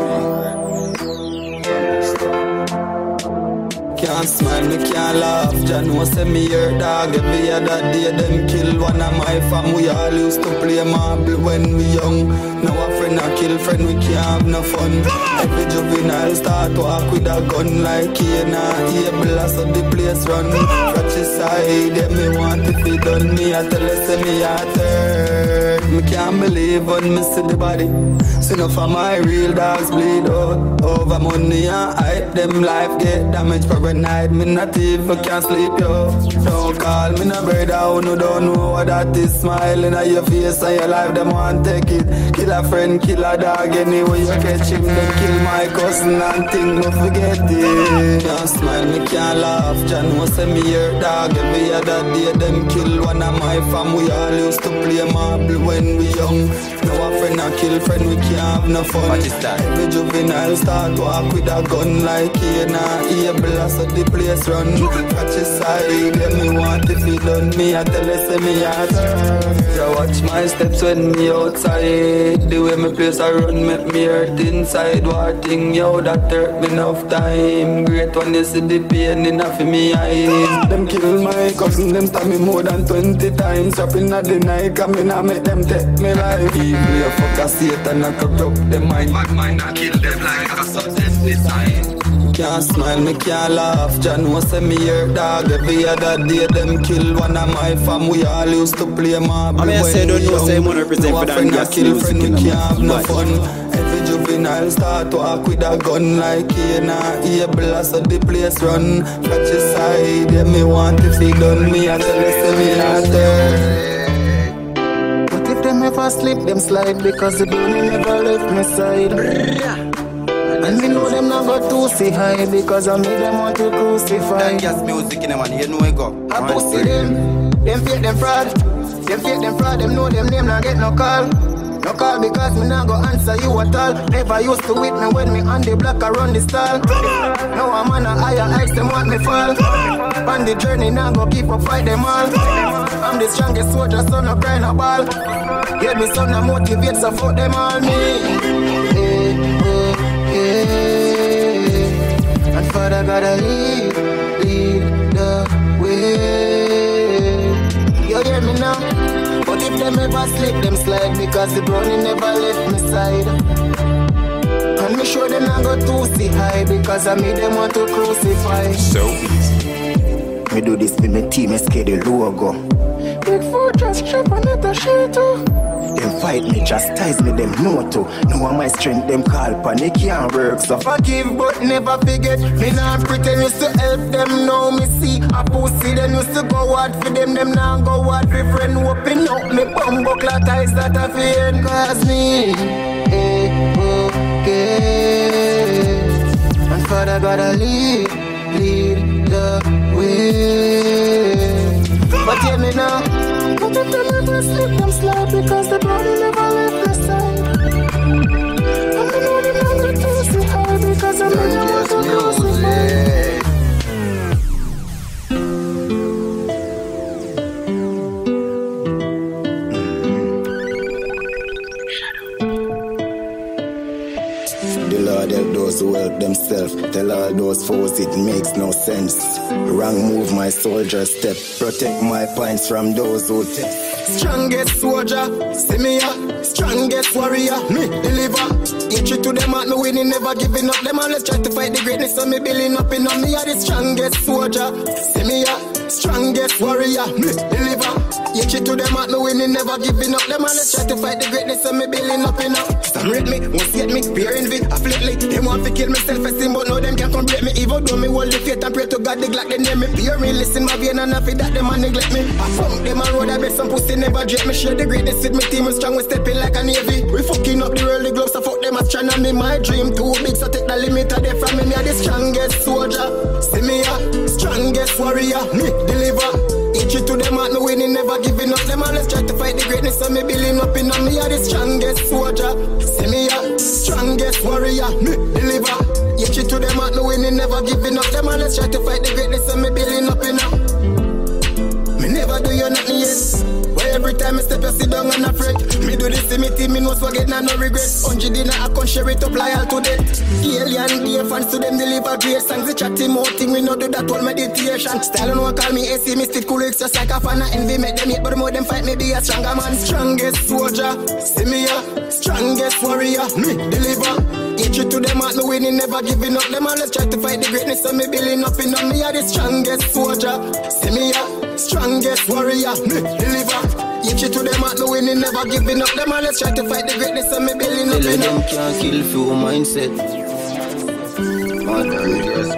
Can't smile, me can't laugh. Jah know say me your dog. Every other day them kill one of my fam. We all used to play marble when we young. Now a friend a kill friend, we can't have no fun. Every juvenile start walk with a gun like Kena. Able so the place run. Fratricide, yeah, me want to be done. Me I tell her say me a third. Me can't believe when me see the body. See enough of my real dogs bleed out. Over money and hype, them life get damaged for a night. Me not even can sleep, yo. Don't call me no brother who no don't know what that is. Smiling at your face and your life, them want take it. Kill a friend, kill a dog, anyway you catch him. Then kill my cousin and think, no forget it. Can't smile, me can't laugh. Jah know say me your dog. Every other day them kill one of my fam. We all used to play marble when when we young. Now a friend a kill friend, we can't have no fun. What is that? Every juvenile start walk with a gun like he nah able, so the place run. Catch his side, let me want if he done me, I tell her say me a turn. I watch my steps when me outside. The way me place I run make me hurt inside. War thing, yo, that hurt me enough time. Great when you see the pain enough in me eyes. Them kill my cousin, them tell me more than twenty times. Up in the night, come in and make them take me life. Evil, you fuck a Satan and corrupt them mind. Bad mind and kill them like a sudden design. Can't smile, me can't laugh. John was a me here dog. Every other day them kill one of my fam. We all used to play marble. I mean I say don't know say one represent for that kill friend, we can't have no fun. Every juvenile start walk with a gun like he nah able, so the place run. Catch his side, yeah me want if he done me, I tell you me after. But if them ever slip, them slide because the burning never left my side. And me know them not got to see high because I made them want to crucify. DonnGassMusiQ in them and you know it go. I pussy them, them fake them fraud. Them fake them fraud, them know them name not get no call. No call because me not go answer you at all. Never used to with me when me on the block I run the stall. Now I'm on a higher heights, them want me fall. On the journey now go keep up fight them all. I'm the strongest soldier, so no cry no ball. Get me some to motivate, so fuck them all me. Hey, hey, hey. And Father gotta lead, lead the way. You hear me now? But if them ever slip, them slide because the brownie never left me side. And me sure them not go too see high because I made them want to crucify. So easy. Me do this with my team, I scare the logo. Big foot just chop on it a shit too. Them fight me, chastise me, them know to. Know my strength, them call pan, it can't work. So forgive but never forget. Me not pretend used to help them, now me see a pussy. Them used to go hard for them, them now go hard for friend. Open up me bumbo clot eyes that I fear. Cause me, eh, okay. And Father gotta lead, lead the way. But hear me now. But if them ever slip, them slide because the body never left the side. And I know them not good to see high because I'm not going to crucify. The Lord help those who help themselves. Tell all those foes it makes no sense. Wrong move, my soldier step. Protect my points from those who test. Strongest soldier, see me ya. Strongest warrior, me deliver. Each to them out, no winning, never giving up. Them always try to fight the greatness of me building up in on me. Are the strongest soldier, see me ya. Strongest warrior, me deliver. Each to them out, no winning, never giving up. Them always try to fight the greatness of me building up in up. Some rate me, won't see me, peer envy, afflictly. Them want to kill me self-esteem, but no them can come break me. Even though me hold the faith and pray to God, they glock they name me. Peer me, listen my vein and after that them a neglect me. I funk them and road, I bet some pussy never drape me. Share the greatness with me team, we strong, we stepping like a navy. We fucking up the worldly gloves, so fuck them astronomy. My dream too big, so take the limit of them from me. Me are the strongest soldier, see me ya. Strongest warrior, me deliver. Each to them out, no winning, never giving up. Them always try to fight the greatness of me building up in on me. Are the strongest soldier, see me ya. Strongest warrior, me deliver. Each to them out, no winning, never giving up. Them always try to fight the greatness of me building up in up. Me never do you nothing yet. Where every time I step I sit down and I fret. Me do this to me team, me no forget and no regret. Hundred dinner I can share it up loyal to death. Alien dear fans to them deliver great songs. The chatting more thing we no do that all meditation. Style no one call me A C, me still cool it's just like a fan. I envy make them hate but the more them fight me be a stronger man. Strongest soldier, see me ya. Strongest warrior, me deliver. Each to them out, no winning, never giving up. Them always try to fight the greatness of me building up in on me. Are the strongest soldier, see me ya. Strongest warrior, me deliver. Each to them out, no winning, never giving up. Them always try to fight the greatness of me building up in them can't kill through mindset.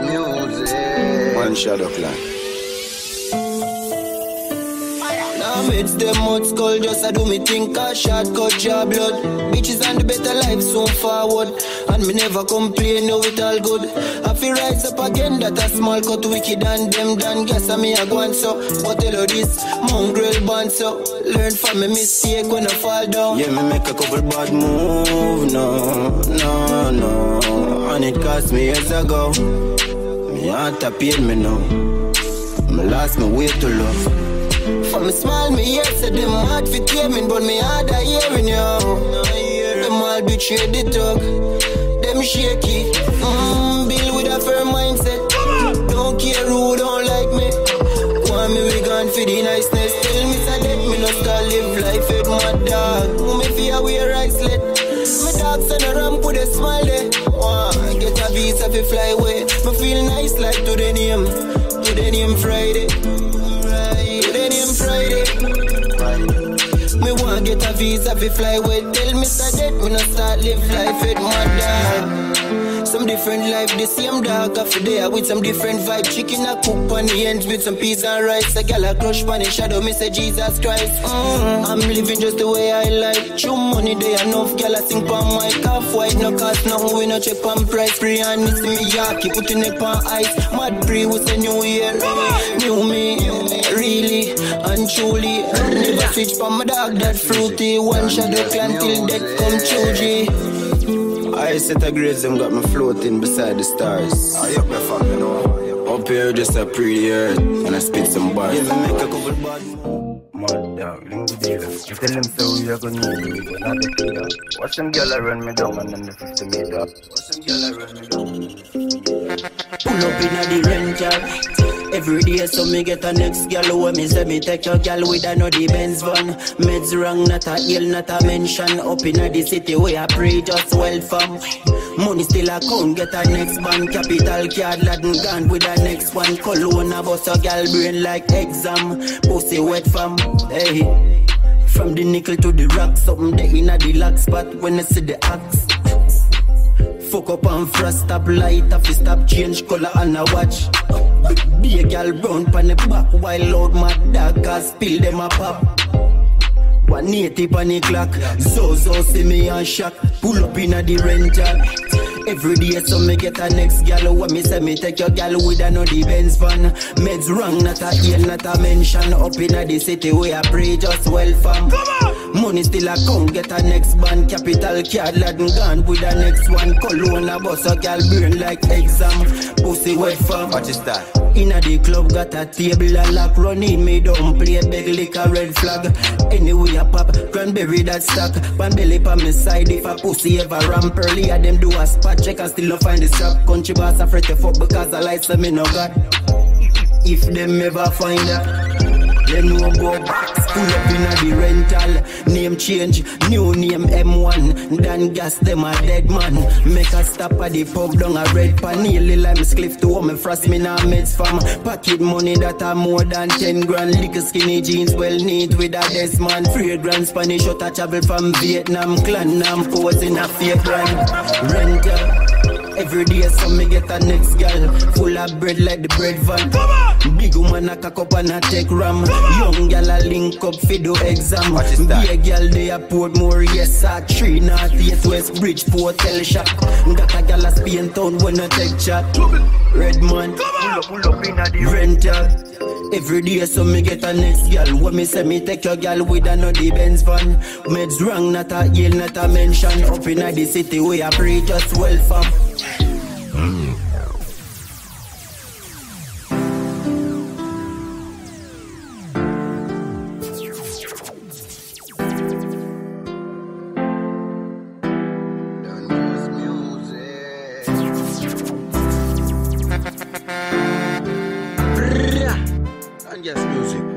DonnGassMusiQ. One shadow clan. Now me Meds them mud skull just a do me think a shortcut job blood. Bitches and the better life soon forward. And me never complain, know it all good. I feel rise up again, that a small cut wicked and them done. Guess I me a go on so. But tell her this, mongrel band so. Learn from me mistake when I fall down. Yeah, me make a couple bad move, no, no, no. And it cost me years ago. Me heart a pain me now. Me lost my way to love. For me smile, me yes, say them hard for taming, but me hard a hearing you. Them all betray the talk. Them shaky, mm, build with a firm mindset. Don't care who don't like me. Want me we gone for the niceness. Tell me so that me not start live life with my dog. Who me fear wear icelet. My dogs on a ramp with a smile there. Uh, get a visa fi fly away. Me feel nice like to the name. To the name Friday. To the name Friday. Me want get a visa fi fly away. Tell me so that me not start live life with my dog. Some different life, the same dog after there with some different vibe. Chicken a cook on the ends with some peas and rice. A gal a crush on the shadow, me say Jesus Christ. Mm, I'm living just the way I like. True money there enough, gal a sing on my calf white. No cost nothing, we no check on price. Free and miss me yaki, putting it on ice. Mad pre was a new year. New me, really and truly. Never switch from my dog that fruity. One shadow clan till death come true G. I set a grades them got me floating beside the stars. I up my family know. Up here just a pretty earth and I spit some bars. Yeah, me make a couple bad. Mad dog, link the dealer. You tell them so we are gonna do it, but not the killer. Watch them gyal run me down and then the fifty meter. Watch them gyal run me down. Pull up in the rental. Every day so me get a next gyal where me say me take your gyal with a no the Benz van. Meds wrong, not a ill, not a mention. Up in the city where I pray just well from. Money still a count, get a next band. Capital card, Latin gone with a next one. Cologne a bust a gyal brain like exam. Pussy wet fam, hey. From the nickel to the rock, something there in a the lock spot when I see the axe. Fuck up and frost, stop light, off stop change color and a watch. Be a girl brown pan the back while loud my dog cause spill them a pop. one eighty pan the clock, so so see me and shock. Pull up in a the rental. Every day so me get a next gal. What me say me take your gal with a no the Benz van. Meds wrong, not a ill, not a mention. Up in a the city where I pray just well fam. Money still a count, get a next band. Capital card, Latin gone with a next one. Cologne a bust a gal burn like exam. Pussy wet fam. What is that? Inna the club got a table a lock. Running me down, play beg lick a red flag. Anyway I pop, cranberry that stack. Pan belly pa me side if a pussy ever ramp early. A them do a spot check and still no find the strap. Country boss afraid to fuck because I like some me no got. If them ever find her, they no go back. Pull up in a the rental. Name change, new name M one. Dan gas them a dead man. Make a stop at the pub down a red pan. Nearly lime spliff to home. Frost me now meds fam. Pocket money that are more than ten grand. Likkle skinny jeans well neat with a desk man. Fragrance Spanish shot a travel from Vietnam. Clan nam pose in a fake brand. Rental. Every day so me get a next gal. Full of bread like the bread van. Big woman a cock up and a take ram. Young gal a link up fi do exam. Be a gal they a Portmore, yes a three north east west Bridgeport tell shop. Got a gal a Spain town when I take chat. Red man, pull up, pull up in a the rental. Every day so me get a next gal. When me say me take your gal with a no the Benz van. Meds wrong, not a ill, not a mention. Up in a the city where I pray just well fam. Mm. DonnGassMusiq.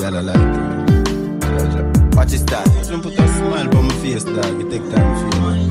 girl I like her. Watch his style. Don't put a smile on my face, dog. You take time for you.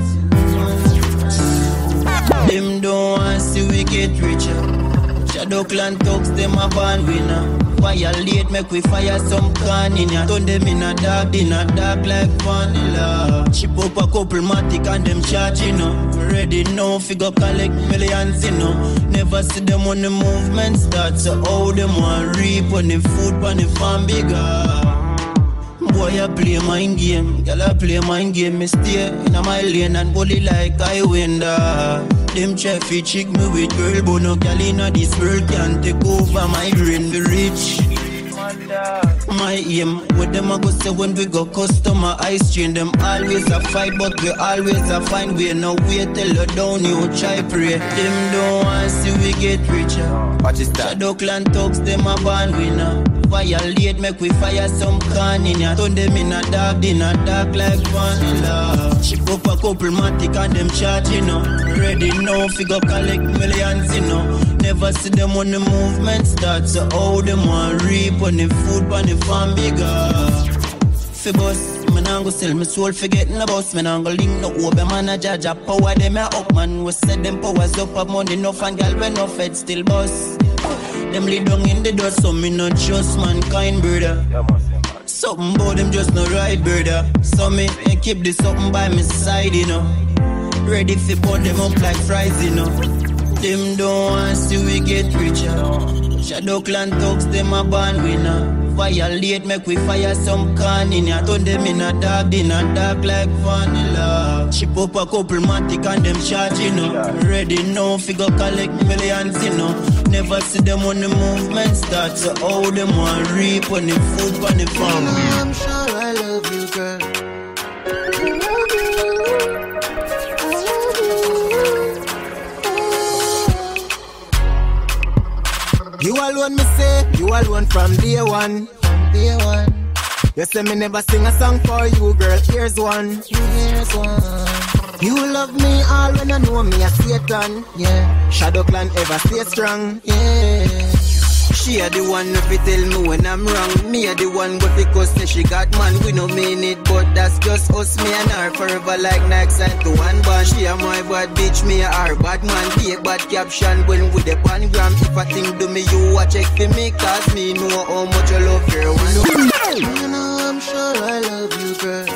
Them don't want see we get richer. Shadow clan talks, them a born winner. Violate, make we fire some can in ya. Turn them in a dark, in a dark like vanilla. Chip up a couple matic and them charging, you know. Ready now, figure collect millions, you know. Never see them on the movement start. So how them want reap on the food, on the farm bigger. Boy, I play mind game, girl, I play mind game. Me stay in my lane and bully like I win da. Them chefy chick me with girl, but no girl in this world can take over my brain. Be rich. My aim, what them a go say when we go customer ice chain. Them always a fight, but we always a find way. No way till you down, you try pray. Them don't want see we get richer. Watch his style. Shadow clan talks, them a born winner. Violate, make we fire some can in ya. Turn them in a dark, in a dark like vanilla. Chip up a couple matic and them charging, you know. Ready now, figure collect millions, you know. Never see them on the movement start. So how them want reap on the food, on the farm bigger. Fi boss, me nah go sell me soul, forgetting the boss. Me nah go link no over man a judge a power. Them a up man, we set them powers up. Have money enough and gal when no fed still boss. Them lay down in the dust, so me not trust mankind, brother. Something about them just no right, brother. So me, me keep this something by my side, you know. Ready fi put them up like fries, you know. Them don't want see we get richer. Shadow clan talks, them a born winner. Violate, make we fire some can in ya. Turn them in a dark, in a dark like vanilla. Chip up a couple matic and them charging, you know. Ready now, figure collect millions, you know. Never see them on the movement start. So how them want reap on the food, on the farm. I'm sure I love you, girl. You alone, me say, you alone from day one. From day one. You say me never sing a song for you, girl. Here's one. Here's one. You love me all when I know me a Satan. Yeah. Shadow clan ever stay strong. Yeah. She a the one if you tell me when I'm wrong. Me a the one but because say she got man. We no mean it, but that's just us, me and her. Forever like Nike and to one band. She a my bad bitch, me a her bad man. Be a bad caption when we the pan gram. If a thing do me, you a check for me. Cause me know how much I love her. You know I'm sure I love you, girl.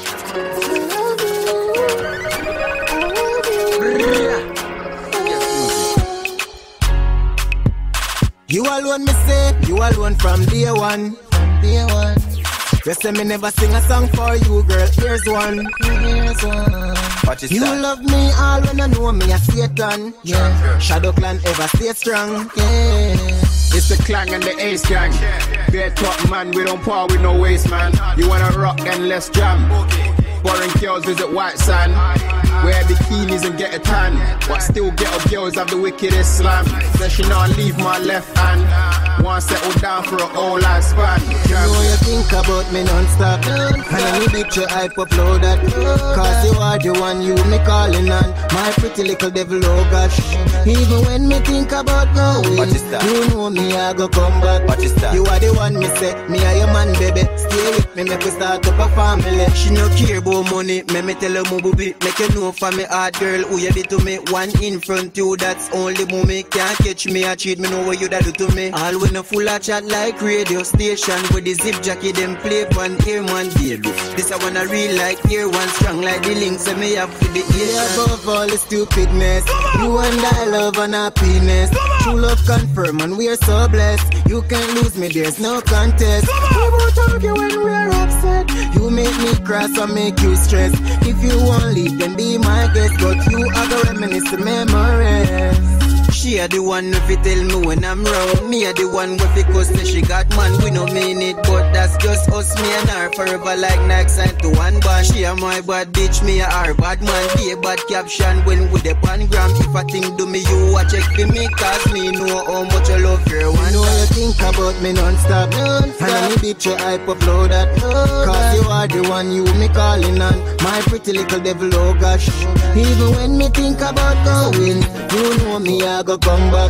You alone, me say, you alone from day one. From day one. You say me never sing a song for you, girl. Here's one. Here's one. You style. Love me all when I know me a Satan. Yeah. Shadow clan ever stay strong. Yeah. It's the clang and the ace gang. They're top man, we don't par with no waste man. You wanna rock and let's jam. Foreign girls visit white sand. Wear bikinis and get a tan. But still ghetto girls have the wickedest slam. Then she not leave my left hand. Want settle down for a whole lifespan. You know you think about me non-stop. And any picture I upload that. Cause you are the one you me calling on. My pretty little devil, oh gosh. Even when me think about going, you know me I go come back. You are the one me say, me are your man baby. Stay with me, make we start up a family. She no care about money, me me tell her mo booby. Make you know for me hard girl, who you did to me. One in front you, that's only mommy. Can't catch me, I cheat me, know what you da do to me. All when a full of chat like radio station. With the zip jacket, them play one ear man baby. This I wanna real like ear one strong like the links that me have with the ear. Yeah, above all the stupidness, you and I love and happiness. True love confirm and we are so blessed. You can't lose me, there's no contest. We won't argue when we're upset. You make me cry, so make you stress. If you won't leave, then be my guest. But you are gonna reminisce the memories. She are the one if you tell me when I'm wrong. Me are the one with because say she got man. We no mean it, but that's just us, me and her. Forever like Nike and to one band. She are my bad bitch, me are her bad man. Be a bad caption when with the pan gram. If a thing do me, you a check for me. Cause me know how much I love her. One know you think about me non-stop, non-stop. And any picture I upload that. Cause you are the one you me calling on. My pretty little devil, oh gosh. Even when me think about going, you know me I go come back.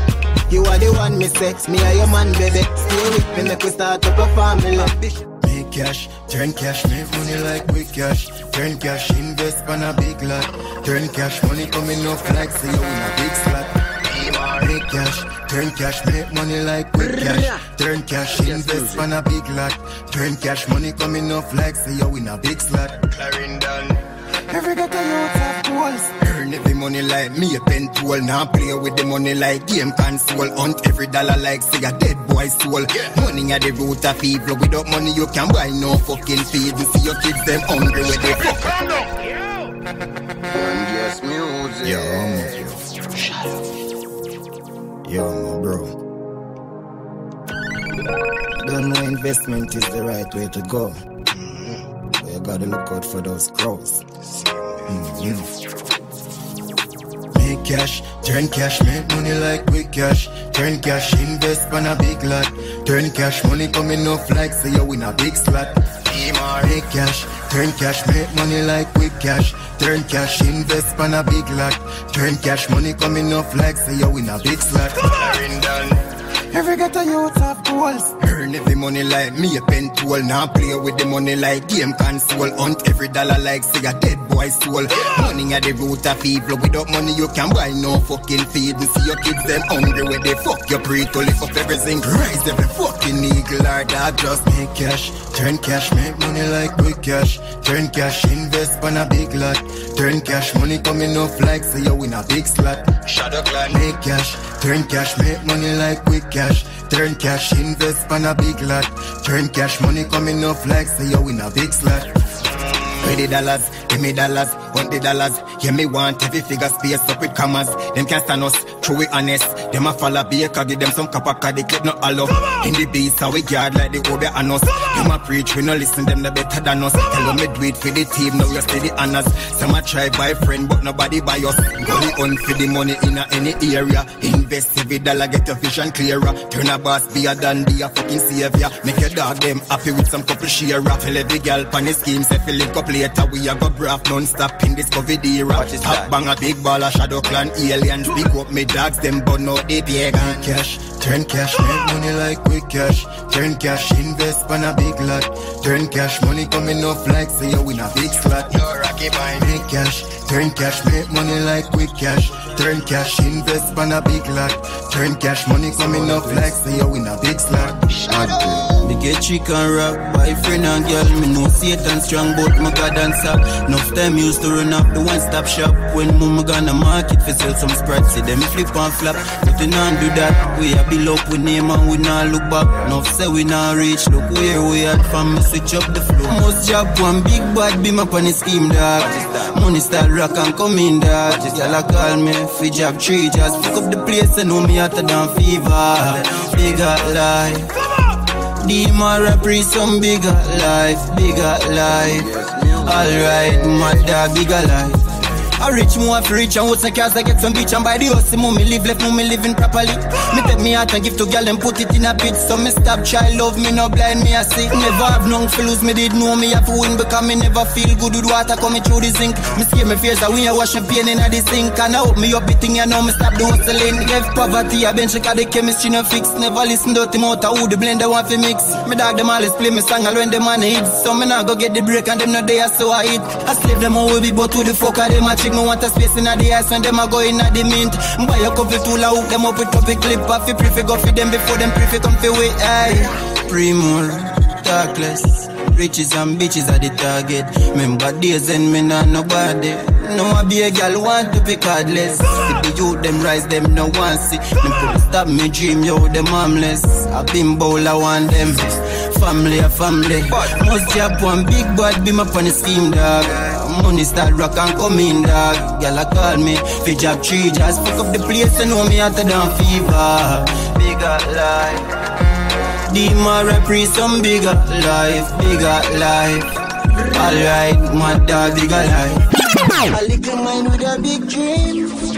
You are the one me sex, me are your man, baby. Stay with me, make we start up a family. Make cash, turn cash, make money like quick cash. Turn cash, invest on a big lot. Turn cash, money coming off like say you in a big slot. Make cash, turn cash, make money like quick cash. Turn cash, invest on a big lot. Turn cash, money coming off like say you in a big slot. Clarendon. Every day you have goals. Earn every money like me a pen tool. Now play with the money like game console. Hunt every dollar like say a dead boy soul. Money at the root of evil. Without money you can buy no fucking feed. You see your kids them hungry with the fuck. DonnGassMusiQ. Yo, I'm with you. Shut up. Yo, my bro. Don't know investment is the right way to go. But you gotta look out for those crows. Mm-hmm. Make cash, turn cash, make money like quick cash. Turn cash, invest on a big lot. Turn cash, money coming off like say you win a big slot. Make cash, turn cash, make money like quick cash. Turn cash, invest on a big lot. Turn cash, money coming off like say you win a big slot. Every ghetto youth have goals. Earn every money like me a pen tool. Now play with the money like game console. Hunt every dollar like say a dead boy soul. Money at the root of evil. Without money you can buy no fucking feed. And see your kids them hungry where they fuck your pre to lift up everything. Rise every fucking eagle or dog. Just make cash, turn cash, make money like quick cash. Turn cash, invest on a big lot. Turn cash, money coming off like say you win a big slot. Shadow clan. Make cash, turn cash, make money like quick cash. Turn cash, invest on a big lot. Turn cash, money coming off like say you win a big slot. Twenty dollars, give me dollars, want the dollars. Yeah, me want every figure space up with commas. Them can't stand us, true we honest. Them a follow baker, give them some copper cause they clip not all up. In the beast, how we guard like the Obe and us. Them a preach, we no listen, them no better than us. Tell them me do it for the team, now you see the honors. Some a try buy friend, but nobody buy us. Go the hunt for the money in a any area. Invest every dollar, get your vision clearer. Turn a boss, be a dan, be a fucking savior. Make your dog them happy with some couple share. Tell every girl pan the scheme, say fill it up later. We a go braff non-stop in this COVID era. Top bang a big baller, shadow clan, aliens. Big up me dogs, them but no A P A. Turn cash, turn cash, make money like quick cash. Turn cash, invest on a big lot. Turn cash, money coming off like say you win a big slot. Make cash, turn cash, make money like quick cash. Turn cash, invest on a big lot. Turn cash, money coming off like say you win a big slot. Me get chicken rock, boyfriend and girl. Me know Satan strong, but my God answer. Enough time used to run up the one-stop shop. When mama gonna market for sell some spreads, see them flip and flap. Nothing on do that. We a build up with name and we not look back. Enough say we not reach, look where we at from. Me switch up the flow. Must job one big bad beam up on the scheme dog. Money start rock and come in dog. Y'all a call me fi job three, just pick up the place and know me hotter than fever. Bigger life. Demon reprise some bigger life, bigger life. Alright, my dog, bigger life. I reach more for rich and what's the cars I get some bitch and buy the house. Mommy live left, mommy living properly. Me take me out and give to girl and put it in a pit. So me stop child love me, no blind me I see. Never have none for lose, me did know me have to win. Because me never feel good with water coming through the zinc. Me scare me fears that when you wash my pain in the sink. And I hope me up the thing, you know me stop the hustling. Left poverty, I bench because the chemistry no fix. Never listen to the motor, who the blender want to mix. Me dog them always play me song all when them man hits. So me not go get the break and them not there so I hit. I slave them all be but who the fuck are them a chick. Me want a space in the ice when them a go in the mint. Buy a coffee tool a hook them up with topic clip. Off fi prefer go fi them before them prefer come fi wait. Aye, Primo, TRACKLIST. Riches and bitches are the target. Remember days and me not nobody. No a be a girl want to be cardless. If the youth them rise them no want see. Them could stop me dream yo them harmless. I been bowl I want them. Family a family. Must job one big bad beam up on the scheme dog. Money start rock and come in dog. Y'all a call me fi job three. Just pick up the place and know me hotter than fever. Bigger life. Demon reprise some bigger life. Bigger life. Alright, my dog, bigger life. A little mind with a big dream.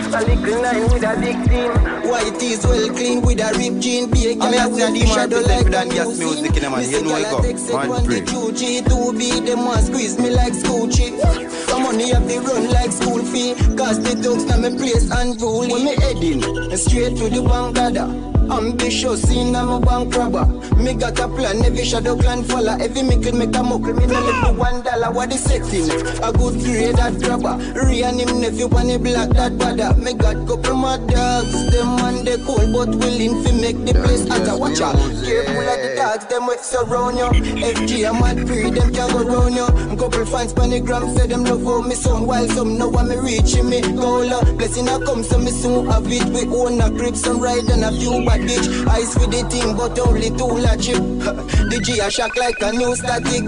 A little nine with a big team. White is well clean with a rib jean. Be a girl with the shadow like DonnGassMusiQ in a man. You know I go. Man, pray. To be them one squeeze me like Scoochie. Some money have to run like school fee. Cause the dogs na me place unruly. When me heading straight to the Bangada. Ambitious in I'm a bank robber. Me got a plan, every shadow clan follow. Every mickle make a muckle, me no let the one dollar. What the setting? A good grade that grabber. Rian him nephew on the black that bada. Me got couple more dogs. Them man they cold but willing to make the place hotter. Watch out, careful of the dogs, them with surround you. F G a mad free, them can go round you. Couple fans on the gram say them love how me sound. While some know when me reaching me goal. Blessing a come so me soon have it. We own a grip, some ride and a few bad bitch. Ice with the team but only two la chip. The G a shock like a new static.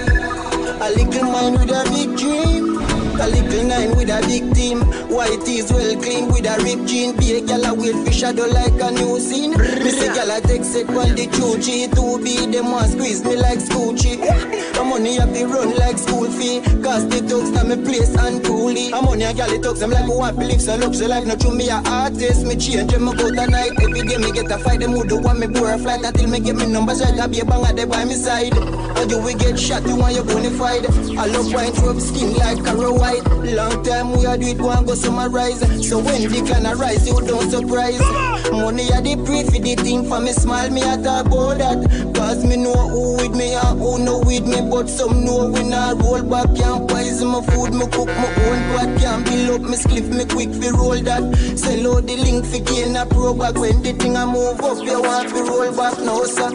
A little mind with a big dream. A little nine with a big team. White is well clean with a rib jean. Be a gal a wait for shadow like a new scene. Me say gal a take set on the chuchi. To be them one squeeze me like Scoochie. The money have to run like school fee. Cause the dogs na me place unruly. A money a gal it talks them like who want believe so luxury life. Not true me a artist. Me change them go the night. Every day me get a fight. Them who do want me board a flight until me get me numbers right. I be a banger there by me side. And you will get shot you want you bonafide. I love wine through skin like a raw white. Long time we a do it one go summarize. So when the clan arise you don't surprise. Money a the pray for the thing for me smile me a talk about that. Cause me know who with me and who know with me. But some know we not roll back. Can't poison my food, me cook my own pot. Can't build up me spliff me quick fi roll that. Sell out the link fi gain a pro back. When the thing a move up you want fi roll back now sir.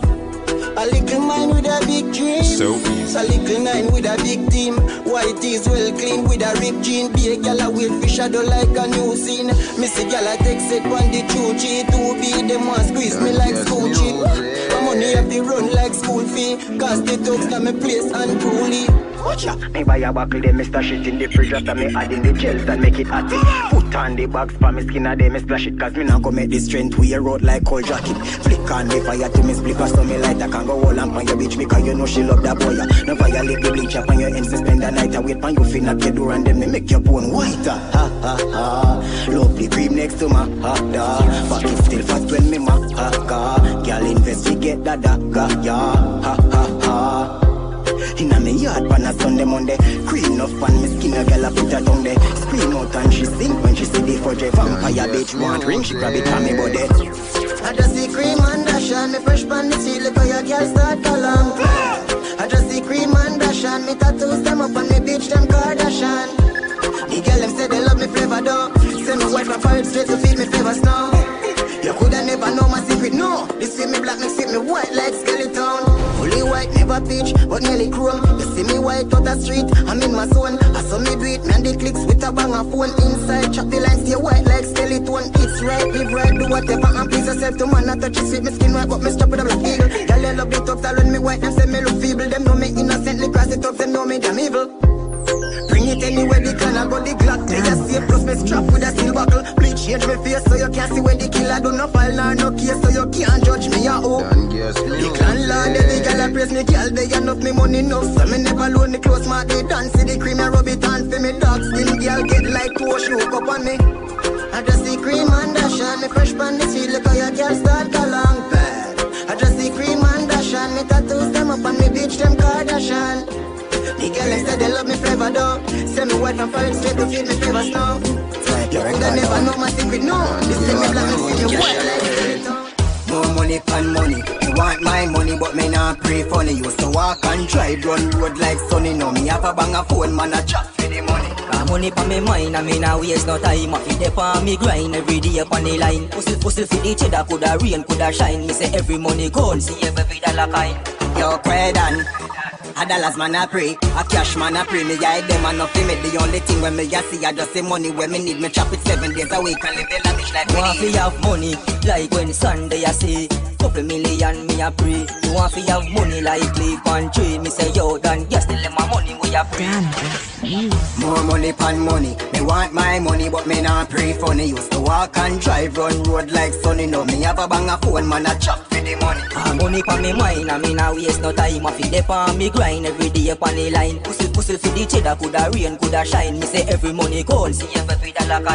A little mind with a big dream. So easy. A little nine with a big team. White is well clean with a rib jean. Be a gal a wait for shadow like a new scene. Me see gal a take set on the chuchi. To be them one squeeze me like Scoochie. My money have to run like school fee. Cause the dogs na me place unruly. Watch out, me buy a buckle, they me stash it in the fridge after me add in the gels and make it hotty. Put on the box for me skin and they me splash it. Cause me not go make the strength wear out like cold jacket. Flick on the fire to me split so me light. I can go all on your bitch because you know she love that boy. No violate the bleach up on your ends to spend the night. I wait on you fin up your door and then me make your bone whiter. Ha ha ha, lovely cream next to my hot dog. Fuck it still fast when me ma ha ha. Gyal investigate that da ga ya. Ha ha ha. Inna me yard pan a Sunday Monday. Cream enough pan me skin a girl a put her tongue there. Scream out and she sing when she see the fudge. Vampire bitch want ring, she grab it on me body. I just see cream and dash and me fresh pan the seal. Look how your girl start along. I just see cream and dash and me tattoos them up and me bitch them Kardashian. The girl them say they love me flavor though. Say me wife and fire straight to feed me favors now. You coulda never know my secret, no. This see me black, me see me white like skeleton. Fully white, never peach, but nearly chrome. You see me white out the street, I'm in my zone. I saw me do it, man, the clicks with a banger phone. Inside, chop the lines, stay white like skeleton. It's right, live right, do whatever, and please yourself to man. I touch it sweet, me skin white, but me strap with a black eagle. Y'all they love the talks, I run me white, them say me look feeble. Them know me innocently, cross it up, them know me damn evil. Bring it anywhere the can I go the Glock. They just see plus me strap with a steel buckle. Bleach change me face so you can't see where the killer do no file nor no case so you can't judge me a who. The clan lord every girl a praise me girl they enough me money enough so me never loan the clothes my they dance see the cream and rub it on for me dark skin girl get like two shook up on me. I just see cream and dash and me fresh pan the seed look how your girl start along bad. I just see cream and dash and me tattoos them up and me bitch them Kardashian. The girl them say they love me forever though. Say me white and fire straight to feed me favors now. You coulda never know my secret, no. This say me black, me see me white like skeleton. More money pan money. You want my money but me not pray funny. Used to walk and drive run road like sunny. Now me have a bang a phone man a chat for the money. Got money pa me mind and me nah waste no time. I fit dey on me grind every day upon the line. Hustle hustle for the cheddar, coulda rain, coulda shine. Me say every money gone, see every dollar kind. Yo, Quedan. A dollars man a pray, a cash man a pray. Me guide them and nothing me. The only thing when me a see I just say money when me need. Me chop it seven days a week and live the lavish like me. Want fi have money like when Sunday I say couple million me a pray. You want fi have money like leaf and tree. Me say yo Dan yes tell them my money we a pray. More money pan money. Me want my money but me not pray funny. Used to walk and drive run road like sunny. Now me have a bang a phone man a chop for the money. Ah, money pa me mind and me nah waste no time. I fi dey on me grind every day upon the line. Hustle hustle for the cheddar, coulda rain, coulda shine. Me say every money gone, see every dollar kind.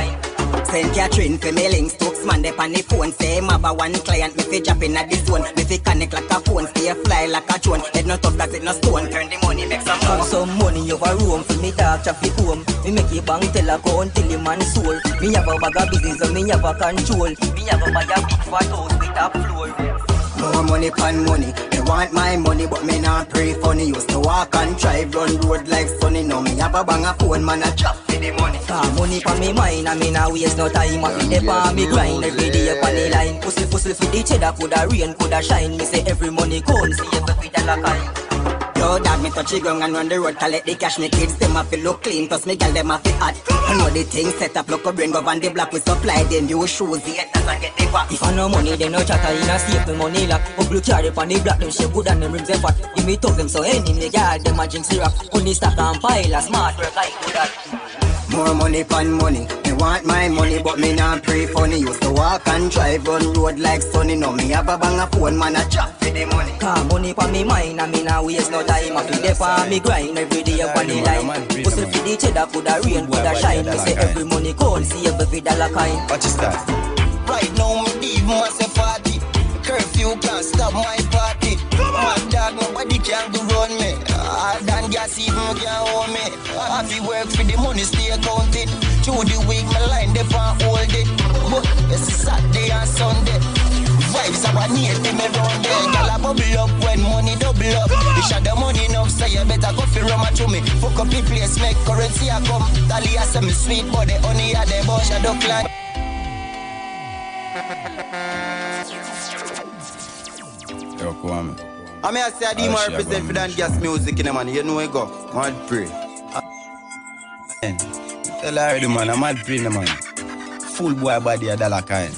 Saint Catherine for me links, talks man dep on the phone. Say him have a one client, me fi drop in at the zone. Me fi connect like a phone, stay fly like a drone. Head not tough, that's it no stone. Turn the money, make some more. Some money over room, for me talk traffic home. Me make it bang till I go until the man soul. Me have a bag of business, so me have a control. Me have a buy a big fat house with a floor. More money pan money, me want my money but me not pray funny. Used to walk and drive run road like sunny. Now me have a bang a phone man a chop for the money. Ah, money pa me mind and me nah waste no time. I fi dey pa me grind every day up on the line. Pussy pussy for the cheddar, coulda rain, coulda shine. Me say every money comes, see every dollar kind. Yo, dad, me touch the ground and run the road, collect the cash. Me kids, them have to look clean, plus me girl, them have to hot. I know the thing set up, look a brain, go on the block. We supply them new shoes, the haters and get the back. If I no money, they no chatter, in a safe, me money lock. Ugly carry on the block, them shape good and them rims them fat. Give me talk them so any me girl, them a drink syrup. Only stack and pile, a smart work like that. More money pan money, me want my money but me not pray funny. Used to walk and drive on road like sunny. Now me have a bang a phone man a chop for the money. Cause money pa me mind and me not waste no time. I feel dey pa me grind every day up on the line. Pussy for the cheddar, coulda rain, coulda shine. Me say every money cold, see every dollar kind. Watch this start. Right now me leave myself party. Curfew can't stop my party. My dog, nobody can go run me. Hard than gas, even can't hold me. I feel work for the money, stay counted. Through the week, my line, they can't hold it. But it's a Saturday and Sunday. Vibes are what need me round there. Gyal a bubble up when money double up. You shot the money enough, so you better go for rum to me. Fuck up the place, make currency a come. Tally a some sweet, but the honey a the bunch of duck line. Yo, come on. I mean, I say I do more represent for DonnGassMusiQ in the man. You know where go. Mad pray. Tell her already, man. I'm mad pray in the man. Full boy body a dollar kind.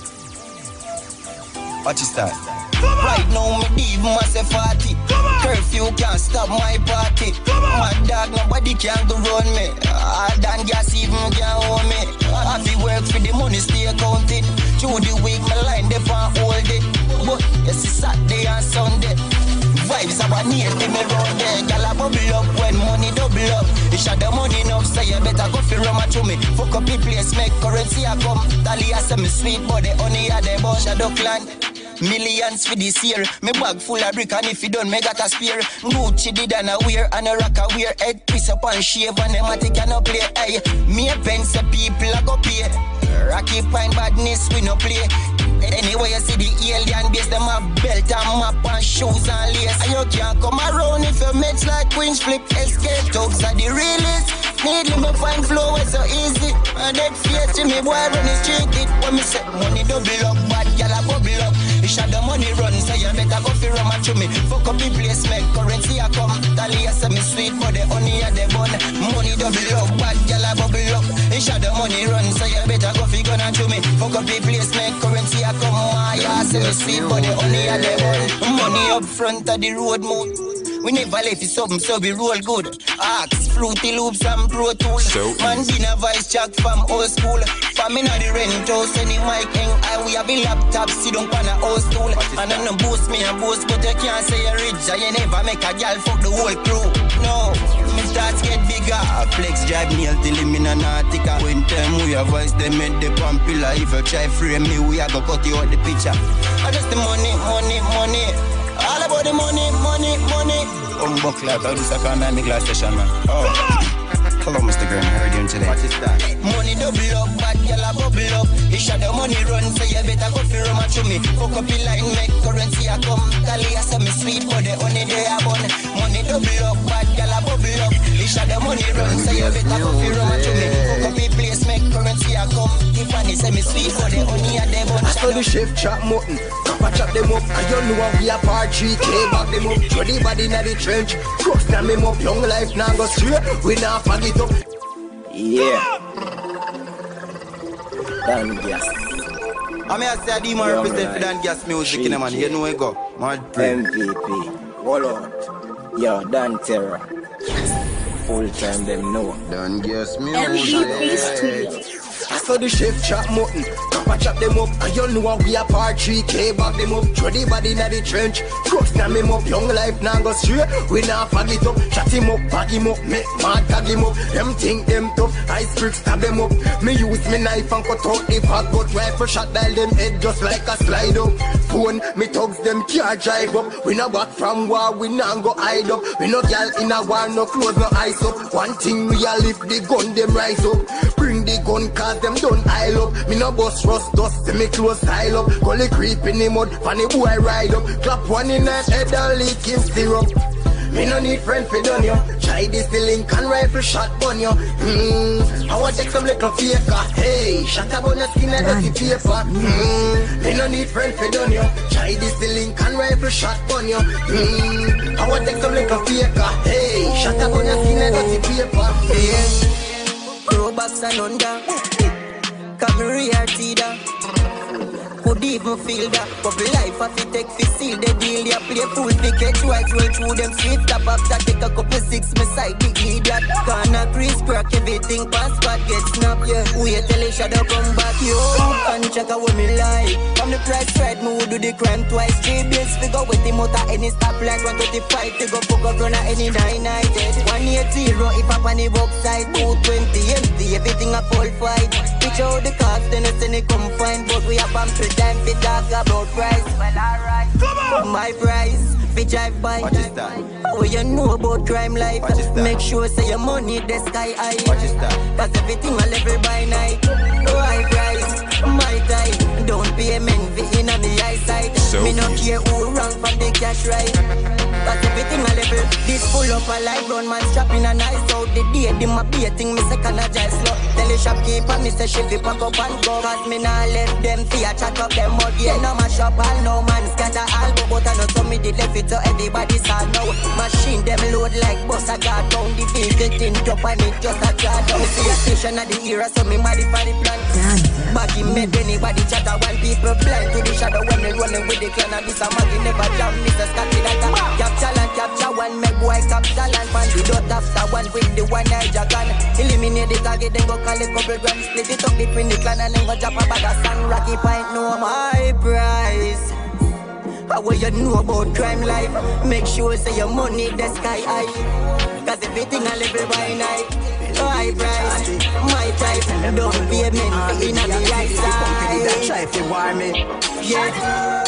Watch it start. Right now, me leave myself party. Curfew can't stop my party. My dog, nobody can go run me. Hard than gas, even can't hold me. I feel work for the money, stay counted. Through the week, my line, they can't hold it. But it's a Saturday and Sunday. Vibes are what need me round there. Gyal a bubble up when money double up. You shot the money enough, so you better go for rum to me. Fuck up the place, make currency a come. Tally a some sweet, but the honey a the bunch of duck land. Millions for this year. Me bag full of brick and if you don't, me got a spear. Gucci did and a wear and a rock a wear. Head twist up and shave and them a take and a play. Ay, me a pence a people a go pay. Rocky pine badness we no play. Anyway you see the alien base, them have belt and map and shoes and lace. And you can't come around if you mix like Queen's flip. Escape dogs are the realest. Needly me find flow is so easy. And that face to me boy run the street it. When me say money double up, bad gyal a bubble up. You shot the money run, so you better go for rum and chew me. Fuck up the place, make currency a come. Tally a some sweet, but the honey a the bun. Money double up, bad gyal a bubble up. You shot the money run, so you better go for gun and chew me. Fuck up the place, make currency a come. My ass is sweet, but the honey a the bun. Money up front of the road mode. We never left it something, so we roll good. Axe, fruity loops and pro tools. So man been a vice jack from old school. From in the rent house, any mic hang high. We have a laptop, sit down on a old stool. And I don't boost me and boost, but you can't say you're rich. And you never make a girl fuck the whole crew. No, me starts get bigger. Flex drive nail till him in a nautica. When time we have voice, they made the pampilla. If you try frame me, we are gonna cut you out the picture. I just the money, money, money. All about the money, money, money. Um, buck like how this a can and the glass session, man. Oh. Hello, Mister Graham. How are you doing today? What is that? Money double up, bad gyal a bubble up. You shot the money run, so you better go for rum and chew me. Fuck up the line, make currency a come. Tally a some sweet, but the honey they a bun. Money double up, bad gyal a bubble up. You shot the money run, so you better go for rum and chew me. Fuck up the place, make currency a come. Tiffany say me sweet, but the honey a the bun. I saw the chef chop mutton, Papa chop them up. I don't know how we a part three K back them up. Throw the body in the trench, cross them him up. Young life now go straight, we now fag it up. Yeah. DonnGass. I mean, I say I do more represent for DonnGassMusiQ in the man. You know where go. Mad pray. M V P. Hold on. Yo, Dan Terror. Full time them know. DonnGassMusiQ. I saw the chef chop mutton, Papa chop them up, and you know we a part three K back them up. Throw the body in the trench, crooks now him up. Young life now go straight, we now fag it up. Shut him up, bag him up, make mad tag him up. Them think them tough, ice bricks stab them up. Me use me knife and cut out the bag, but rifle shot dial them head just like a slide up. Phone, me thugs them can't drive up. We no back from war, we now go hide up. We no girl in a war, no clothes, no ice up. One thing we a lift the gun, them rise up. Bring the gun, cause them done aisle up. Me no bust rust dust, see me close style up. Gully creep in the mud, funny boy ride up. Clap one in his head and lick him syrup. Me no need friend for done yo. Try this the link and rifle shot gun yo. Hmm, I want take some little faker. Hey, shot about your skin and dirty paper. Hmm, me no need friend for done yo. Try this the link and rifle shot gun yo. Hmm, I want take some little faker. Hey, shot about your skin and dirty paper. Yeah, pro box and under. Camry Artida. Could even feel that couple life if it take fi seal the deal. Ya play full ticket twice, roll through them streets. Stop after take a couple six, me side big lead that. Corner crease crack, everything pass spot get snap. Yeah, wait till the shadow come back. Yo, and check out what me like. From the price right, me would do the crime twice. Three bills figure with him out at any stoplight. One twenty-five figure fuck up run at any nine nighted. One eighty zero if up on the box side. Two twenty empty, everything a full fight. Pitch out the cards, then I send it come find. But we have pamphlet time fi talk about price. Well, alright. Come on. My price, fi drive by. What is that? Oh, you know about crime life. Make sure say your money the sky high. What is that? Cause everything a level by night. Oh, high price, my time. Don't pay men fi inna me eyesight. So me no care who wrong from the cash right. Cause everything a level. This full up a life run man strapping a nice out. The day them a baiting me second a jive slow. Tell the shopkeeper me say she fi pack up and go. Cause me nah left them fi a chat up them mud. Yeah, no mash up all, no man scatter all. But I know so me did left it to everybody saw now. Machine them load like bus a guard down. The vehicle tint up and it just a jar down. See a station at the era so me mad for the plan. Baggy made anybody chatter while people blind to the shadow when they running with the clan. And this a maggy never jam. Mister Scotty that a capture and capture one. Make boy capture and pan the dot after one with the one eye jagan. Eliminate the target then go call a couple grand. Split it up between the clan and then go drop a bag of sand. Rocky pint no my price. How will you know about crime life? Make sure say your money the sky high. Cause everything a level by night. High price, my type. Don't be a man in the right side. Try if you want me. Yeah.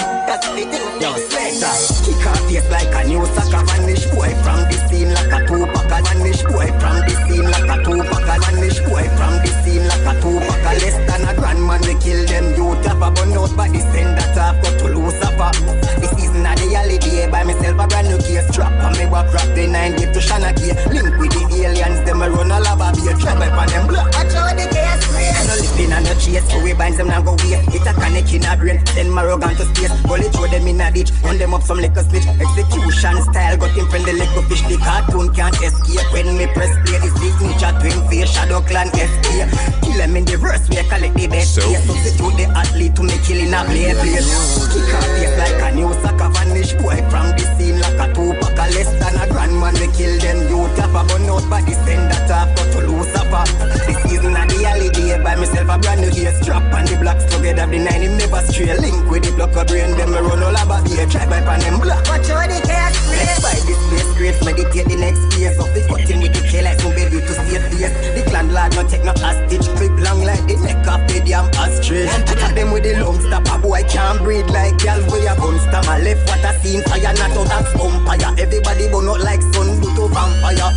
Yo, Slater, kick off face like a new sucker. Vanish boy from the scene like a two-packer. Vanish boy from the scene like a two-packer. Vanish boy from the scene like a two-packer. Less than a grand man, we kill them. You tap a bun out by the send that I've got to lose up. This isn't a the holiday by myself, a brand new case. Strap on me, walk rap the nine, give to Shana key. Link with the aliens, them a run a lava be a trap on them block. Watch out the case. I no living on the chase, so we bind them now go away. It's a connect in a brain, then Marogan to space. Bullet throw them in a ditch, run them up some liquor switch. Execution style, got him from the liquor fish. The cartoon can't escape when me press play. This signature twin face, shadow clan S K. Kill them in the verse, we collect the best. So substitute the athlete to make killing a play place. Kick off face like a new sucker. Vanish boy from the scene like a two-packer. Less than a grand man, we kill them. You tap a bun out by the send that I've got to lose up. This isn't a the holiday by myself, a brand new gear. Strap and the blocks together, the nine him never stray. Link with the block of brain, them run all about here. Try by pan them block. Watch out the case. Let's buy this place great, meditate the next phase. Of the cutting with the K like some baby to see a face. The landlord no take no hostage. Flip long like the neck of the damn ostrich. Attack them with the lung stop, a boy can't breathe like Gyal with a gun stab. My left what I seen fire, not out of umpire. Everybody burn out like sun, do to vampire.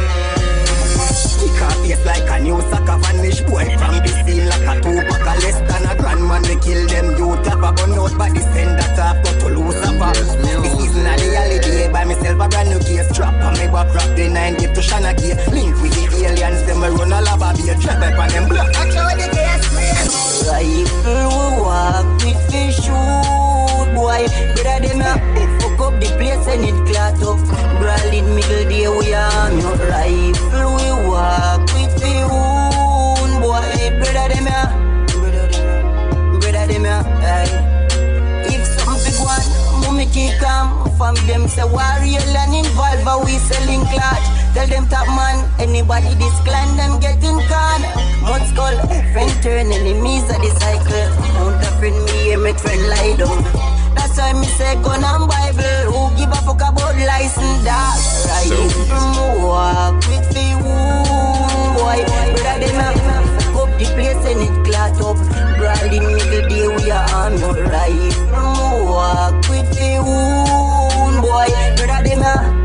Kick off face like a new sucker. Vanish boy from the scene like a two-packer. Less than a grand man, we kill them. You tap a gun out by the send that I've got to lose up. This isn't a the holiday by myself, a brand new case. Strap on me, walk rap the nine, give to Shana key. Link with the aliens, them a run a lava be a trap up on them block. Watch out the case. Rifle we walk with fish shoot, boy. Better them a fuck up the place and it clat up. Brawling middle day we are no rifle we walk with the wound, boy. Better them a, better them a, aye. If some big one, mommy kick 'em. From them say warrior and involve deliver, we selling cloth. Tell them top man, anybody this clan, them getting con. Mud skull, friend turn, enemies of the cycle. Don't a friend me, make friend lie down. That's why me say gun and Bible. Who give a fuck about license dog? Right from walk with the wound, boy. Brother them a fuck up the place and it clot up. Brawling middle day we are on no right from walk with the wound, boy. Brother them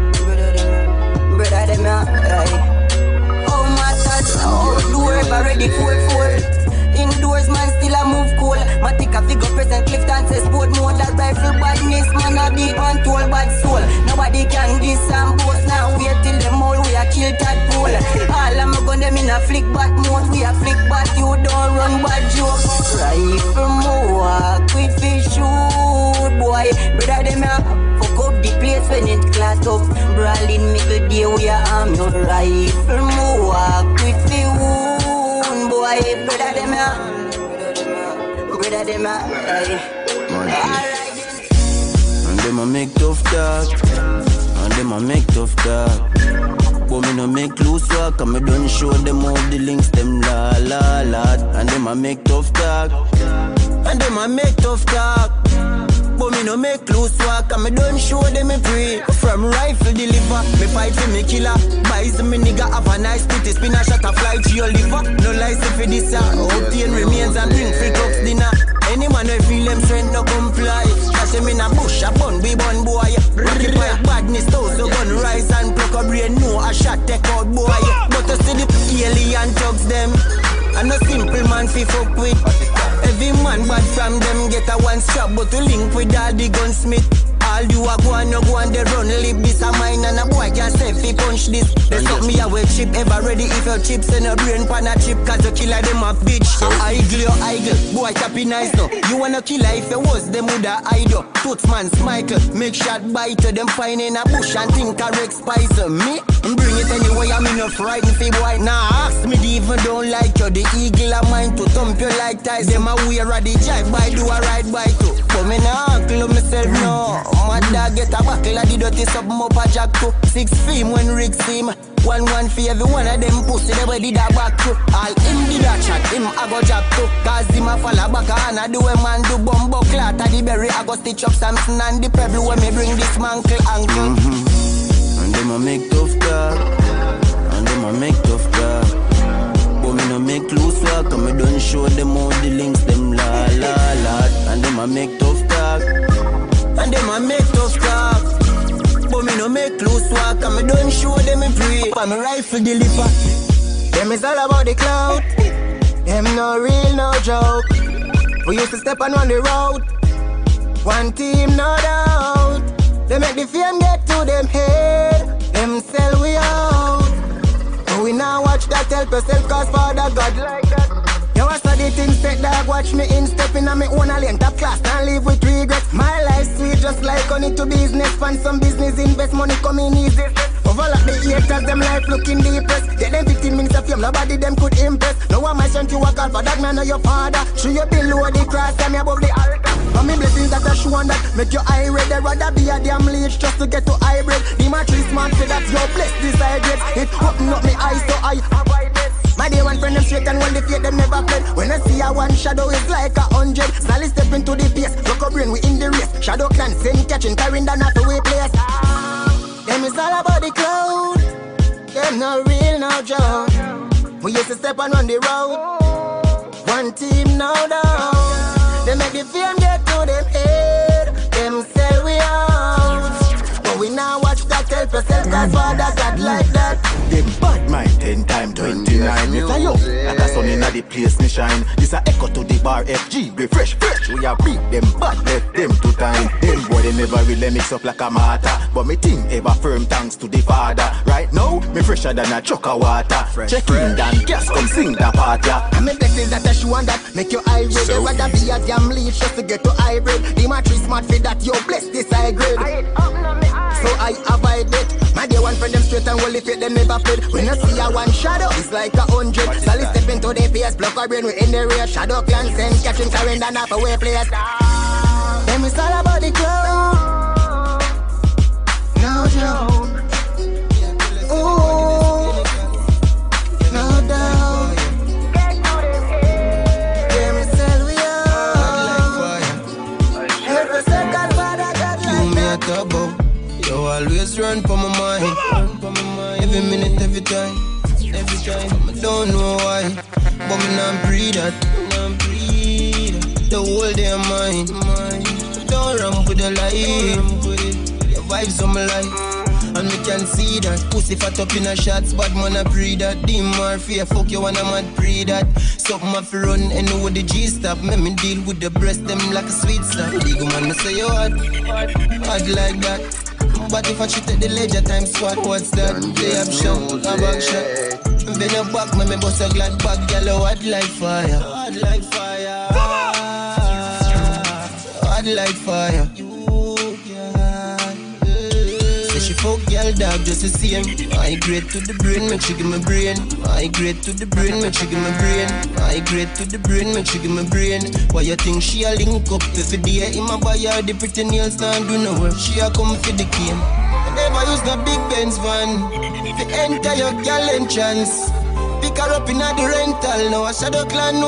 a, brother them a, right. Oh my touch, outdoor ever ready for four. Indoors man still a move cool. Matic a figure present Clifton says sport mode. That rifle badness man a deep and tall bad soul. Nobody can diss and boast. Now wait till them all we a kill tadpole. All of my gun them in a flick bat mode. We a flick bat, you don't run bad joke. Rifle walk with fish shoot, boy. Brother them a fuck up the place when it clat up. Brawling middle day we a arm your rifle walk with the wood. Boy, brother them a, brother them a, alright. And them a make tough talk, and them a make tough talk. But me no make loose walk, and me don't show them all the links, them la la la. And them a make tough talk, and them a make tough talk. But me no make loose walk, and me don't show them me free. From rifle deliver, me fight for me killer. Buys me nigga have a nice pretty spin a shot a fly to your liver. No license for this, obtain remains and bring free drugs dinner. Any man who feel them strength no comply. Cash them in a bush, a bun, be bun boy. Rocky pipe badness, toast, so gun rise and pluck a brain. No, a shot take out boy. But to see the alien thugs them, and no simple man fi fuck with. Every man bad from them get a one strap, but to link with all the gunsmith. All you a go and no go and they run lip. This a mine and a boy can't say fi punch this. They suck me away chip, ever ready if your chips and a brain pan a chip. Cause you killer them a bitch. So idle your idle, boy tappy nice no. You wanna killer if you was them woulda idle. Toots man Michael, make shot bite to them fine in a bush and think correct spice. Me, bring it anyway, I'm enough frightened fi boy. Nah, ask me the even don't like you. The eagle a mine to thump you like ties. Them a wear a the jive by do a ride by too. But me nah uncle myself no. My dog get a buckle of the dirty something up a jack too. Six film when Rick see me. One one for every one of them pussy they did a back too. All him did a chat, him a go jack too. Cause him a fall a back and a do a man do bumbo clat. A the berry a go stitch up Samson and the pebble when me bring this mankle ankle. Mm-hmm. And them a make tough talk, and them a make tough talk. But me no make loose walk, and me don't show them all the links, them la la la. And them a make tough talk, and them a make tough talk. But me no make loose walk, and me don't show them me free. But me rifle deliver. Them is all about the clout. Them no real, no joke. We used to step on on the road. One team, no doubt. They make the fame get to them head. Them sell we out. But we now watch that help yourself, cause Father God like that. Yo, I saw the things set dog, watch me in stepping on me own a lane top class, and live with regrets. My life sweet just like honey to business. Find some business, invest money coming easy. Overlap the haters, them life looking depressed. Get them fifteen minutes of fame, nobody them could impress. No one my son to work out for that man or your father. Show you below the cross, and me above the altar. And me blessings that are shown that make your eye red. They rather be a damn leech just to get to hybrid. The matrix man say that's your place, decide it. It open up me eyes so I avoid it. My day one friend them straight and when they fear them never fled. When I see a one shadow is like a hundred. Sally step into the pace, look up brain we in the race. Shadow clan send catching, carrying down half away place. Them is all about the cloud. Them no real, no joke. We used to step and run the road. One team, no doubt. They make the fame get to them head. Them sell we out. But we now watch that help yourself, cause Father God like that. Them bad mind ten time twenty-nine. It's a yo, like a sun inna the place me shine. This a echo to the bar F G. We fresh, fresh. We a beat them bad, left them to time. Them boy they never really mix up like a matter. But me team ever firm thanks to the Father. Right now, me fresher than a chuck of water. Fresh, check fresh. In Dan gas come sing the part ya. And me blessings that I show and that make you high grade. So rather be a damn leech just to get to hybrid. The matrix smart for that you bless this high grade. So I avoid it. My day one for them straight and well if it them never played. When I see a one shadow, it's like a hundred. Sally step into the P S, block our brain, we in the rear. Shadow clan send, catching, carrying down half away place. Them is all about the cloud. No joke, Every minute, every time, every time. I don't know why, but me not breathe that, not breathe that. The whole day of mine, mine. Don't run with the life, your vibes on my life. And we can see that pussy fat up in a shots, bad man a pre that. Dim or fear, fuck you and a mad pre that. Something have to run and know what the G stop. Make me deal with the breast, them like a sweet slap. Legal man, me say you hard, hard like that. But if I shoot at the ledger time squad, what's that? Play up shot, a back shot. Bend your back, me me bust a glad back, girl, hot like fire. Hot like fire. Hot like fire. She fuck girl dog just the same. I grade to the brain, make she give me brain. I grade to the brain, make she give me brain. I grade to the brain, make she give me brain. Why you think she a link up every day? In my buy her the pretty nails, don't do no work. She a come for the game. I never use the big Benz van. If you enter your girl entrance, pick her up in the rental. Now a shadow clan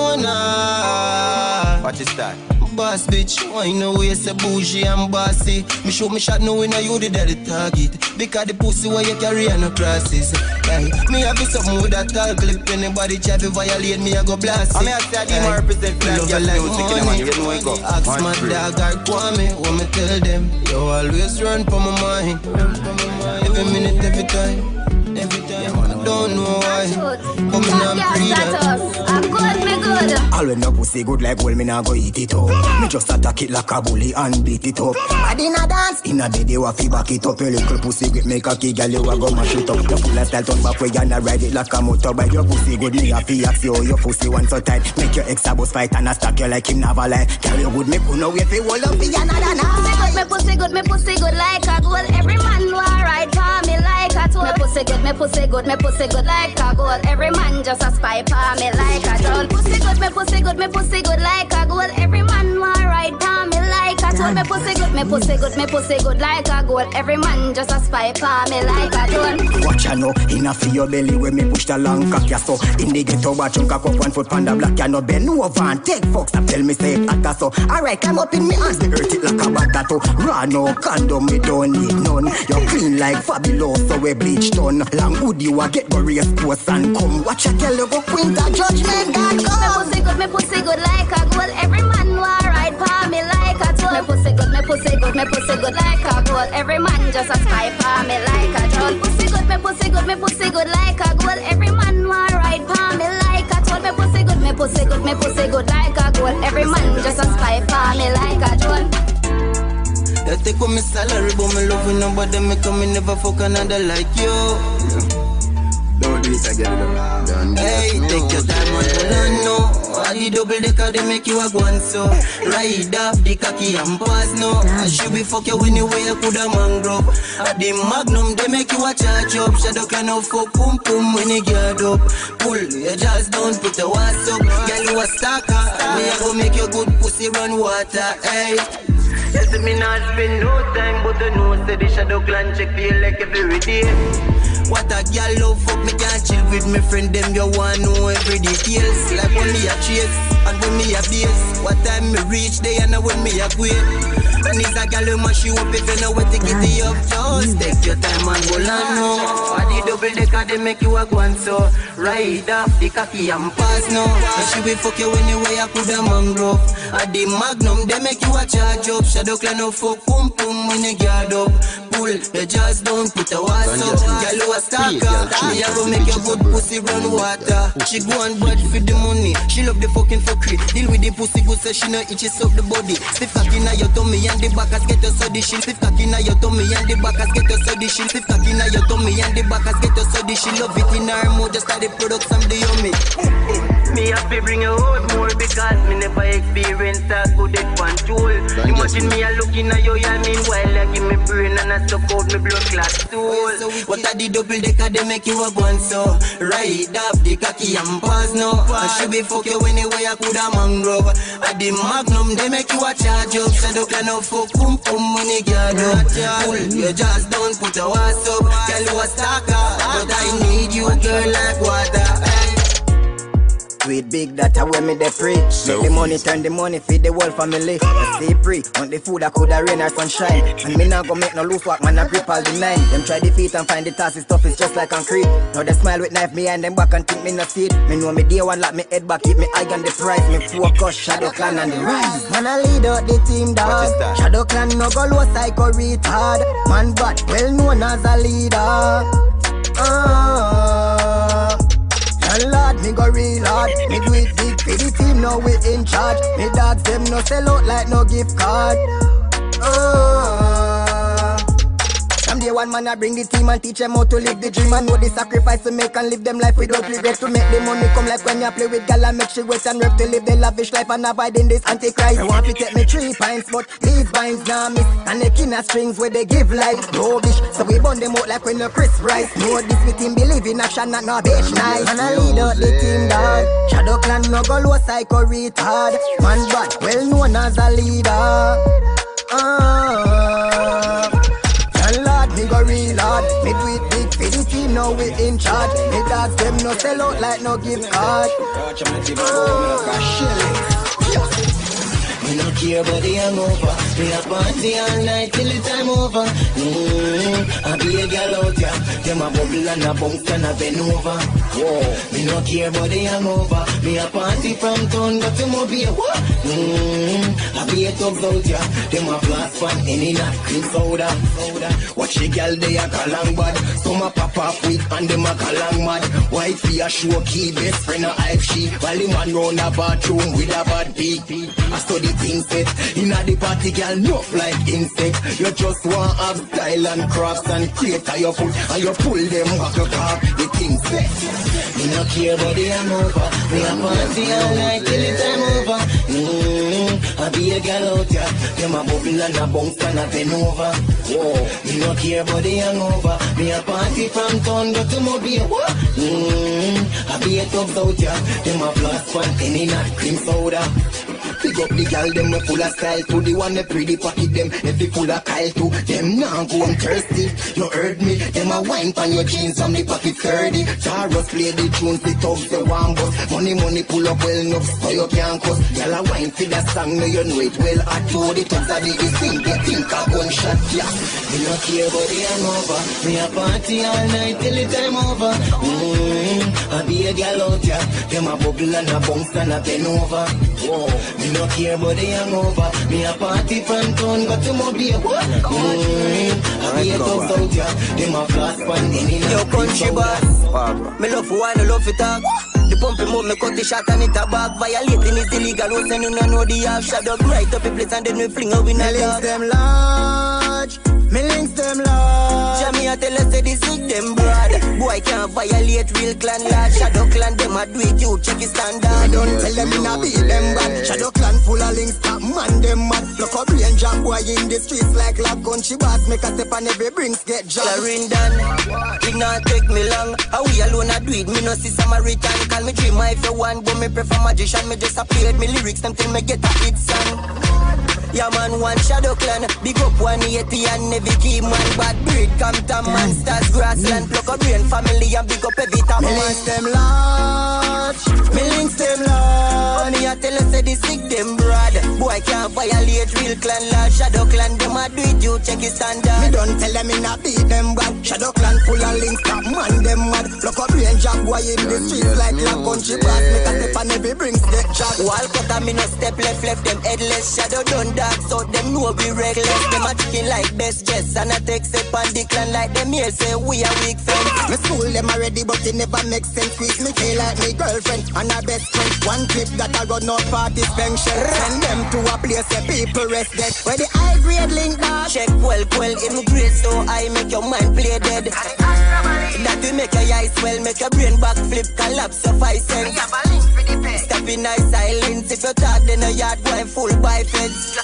owner. What is that? Boss bitch, why no way say bougie and bossy? Me show me shot no when I you the daddy target. Because the pussy where you carry and no crosses. Hey, me have be something with that tall clip. Anybody try to violate me, I go blast it. I mean I say I didn't represent DonnGassMusiQ in a man. You know I go. Ask my dog or Kwame, when me tell them, you always run for my mind. Every minute, every time. Every time, I don't know why. But me not breathe that. I'm good, me good. All when no pussy good like well, me nah go eat it up. Me just attack it like a bully and beat it up. I didn't dance. In a bed you a fi back it up. Your little pussy grip make a key, girl you a go mash it up. Your full style turn back way and a ride it like a motorbike. Your pussy good, me a fi ask you your pussy one so tight. Make your ex a boss fight and a stack you like him never lie. Girl you good, me could no wait fi hold up fi another night. Me pussy good, me pussy good like a gold. Every man know right for me like a tool. Me pussy good, me pussy good, me pussy good like a gold. Every man just a spy for me like a drone. Pussy good, me pussy good, me pussy good like a gold. Every man want right for me like a tool. Me pussy good, me pussy good, me pussy good like a gold. Every man just a spy for me like a drone. Watch ya know, in a fi your belly when me push the long cock ya so. In the ghetto watch you cock up one foot on the block ya no bend over and take fucks and tell me say it atta so. Alright, climb up in me hands, me hurt it like a batato. Run no condom, me don't need none. You clean like fabulous, so we bleach done. Long good you a get go race post and come. Watch ya tell you go queen the judgment God come. Me pussy good, me pussy good like a gold. Every man want right for me like a tool. Me pussy good, me pussy good, me pussy good like a gold. Every man just a spy for me like a drone. Pussy good, me pussy good, me pussy good like a gold. Every man want right for me like a tool. Me pussy good, me pussy good, me pussy good like a gold. Every man just a spy for me like a drone. They take on me salary, but me love with nobody. Me come, me never fuck another like you. Don't do it again, though. Hey, take your time on the no. I the double decker, they make you a guan so. Ride up the cocky and pass no. I should be fuck you anyway, I could a mangrove. At the magnum, they make you a charge up. Shadow can no fuck pum pum when you get up. Pull, you just don't put the wass up. Girl, you a stalker. Me I go make your good pussy run water, hey. Yes, me not spend no time, but I know say the shadow clan check feel like every day. What a girl love fuck me can't chill with me friend them. You want know every details. Like when me a chase and when me a base. What time me reach there and when me a quit. And it's a girl who mash you up if you know where to get it up. Just take your time and go on no. I the double decker they make you a guan so. Ride off the cocky and pass no. And she will fuck you anyway I could a mangrove. At the magnum they make you a charge up. Shadow clan no fuck pum pum when you get up. Pull, you just don't put a wass up. Girl who a stalker, me a go make your good pussy run water. She go and bad for the money. She love the fucking fuckery. Deal with the pussy good so she no itches up the body. Stiff cocky na your tummy and the backers get your soddy shit. Stiff cocky na your tummy and the backers get your soddy shit. Stiff cocky na your tummy and the backers get your soddy shit. Love it in her mouth just like the products from the yummy. Me have to bring you out more because me never experienced a good at control. Imagine me a looking at you, yeah, meanwhile I give me brain and I suck out me blood clot stool. What are the double decker they make you a gun so? Ride up the cocky and pass no. I should be fuck you anyway I could a mangrove. At the magnum they make you a charge up. Shadow can no fuck pum pum when you get up. Pull, you just don't put a wass up. Girl you a stalker, but I need you girl like water. Sweet big, that's how me they preach. So Make the money, turn the money, feed the whole family. I stay free, want the food that coulda rain or sunshine. And me not go make no loose walk, man, I grip all the nine. Them try defeat and find the task, stuff is just like concrete. Now they smile with knife behind them back and think me not see it. Me know me day one lock me head back, keep me eye on the price. Me focus, Shadow Clan and the rise. Man, I lead out the team, dog. Shadow Clan no go low, psycho retard. Man, but well known as a leader. Ah, and Lord, me go real hard. Me do it big for the team, now we in charge. Me dogs them no sell out like no gift card. Ah, someday one man I bring the team and teach them how to live the dream and know the sacrifice to make and live them life without regret. To make the money come like when you play with Gyal and make she wet and rep to live the lavish life and avoid in this antichrist. I want to take me three pints, but these vines now miss and the king of strings where they give life. No bish, so we burn them out like when the Chris Rice. Know this with him believe in action, not no bitch nice. And I lead out the team, dog. Shadow Clan no go low, psycho retard. Man bad, well known as a leader. Ah, and Lord, me go real hard. Me do it big for the team, now we in charge. Me dogs them no sell out like no gift card. Me no care about the hangover. Me a party all night till the time over. Mm-hmm. I be a girl out ya. Them a bubble and a bounce and a bend over. Whoa. Me no care about the hangover. Me a party from town but to Mobile. What? Mm-hmm. I be a thugs out ya. Them a blast fan any night cream soda. Watch the girl they a galang bad. Some a pop off with and them a galang mad. White fee a show key best friend a hype she. While the man round a bathroom with a bad beat. I study things set. Inna the party, girl, nuff like insect. You just want have style and crafts and create your foot and you pull them back up off the things set. Me no care about the hangover. Me a party all night till the time over. Mm-hmm. I be a girl out ya. Them a bubble and a bounce and a bend over. Whoa. Me no care about the hangover. Me a party from town but to Mobile. Mm-hmm. I be a thugs out ya. Them a blast fan any night cream soda. Pick up the girl, them we full of style too. The one they pretty pocket them, if they full of Kyle too. Them now go I'm thirsty, you heard me. Them a wine pan your jeans from the pocket thirty. Taros play the tunes, the thugs the one bus. Money money pull up well enough, so you can't cuss. Girl a wine for that song, now you know it well. I told the thugs are the thing, they think a gunshot, yeah. Me no care about the hangover. Me a party all night till the time over. Mm-hmm. I be a girl out ya. Them a bubble and a bounce and a bend over. Whoa. Me no care about the hangover. Me a party from town, got to Mobile. Mm-hmm. I be a thugs out ya. Them a flash pan any night. Yo, country boss. Me love for wine, I love for talk. The pumping move, me cut the shot and it a back. Violating is illegal, no send you no know the half. Shadow right up the place and then we fling her in a dog. Me links them large, me links them large. Jamie a tell us say this with them broad. Boy can't violate real clan lad. Shadow clan them a do it, you check his standard. I don't tell them in a beat them bad. Shadow clan full of links, that man them mad. Look up range and boy in the streets like lab. Country boss make a step and every brings get job. Clarin done, it not take me long. How we alone a do it, me no see Samaritan. Call me dream if you want, but me prefer magician. Me just a play with me lyrics until me get a hit song. Yeah man, one Shadow Clan. Big up one eighty and every key man. Bad breed, Compton, Monsters, Grassland. Pluck a brain family and big up every top man. Me links them large, me links them large. Me a tell us say this sick them broad. Boy can't violate real clan lad. Shadow Clan them a do it, you check his standard. Me don't tell them in a beat them bad. Shadow Clan full of links, that man them mad. Pluck a brain job boy in the streets like la country boss. Make a step and every brings get job. Wall cut and me no step left, left them headless. Shadow done dark, so them know we reckless. Them a chicken like best jets and a take step and decline like them here say we a weak friend. Me school them already but it never makes sense. Squeeze me feel like me girlfriend and her best friend. One clip that I got no party pension. Send them to a place where people rest dead. Where the high grade link that check well, well, immigrate so I make your mind play dead. That will make your eyes swell, make your brain back flip, collapse your five cents. Step in nice silence, if you talk then a yard going full by feds.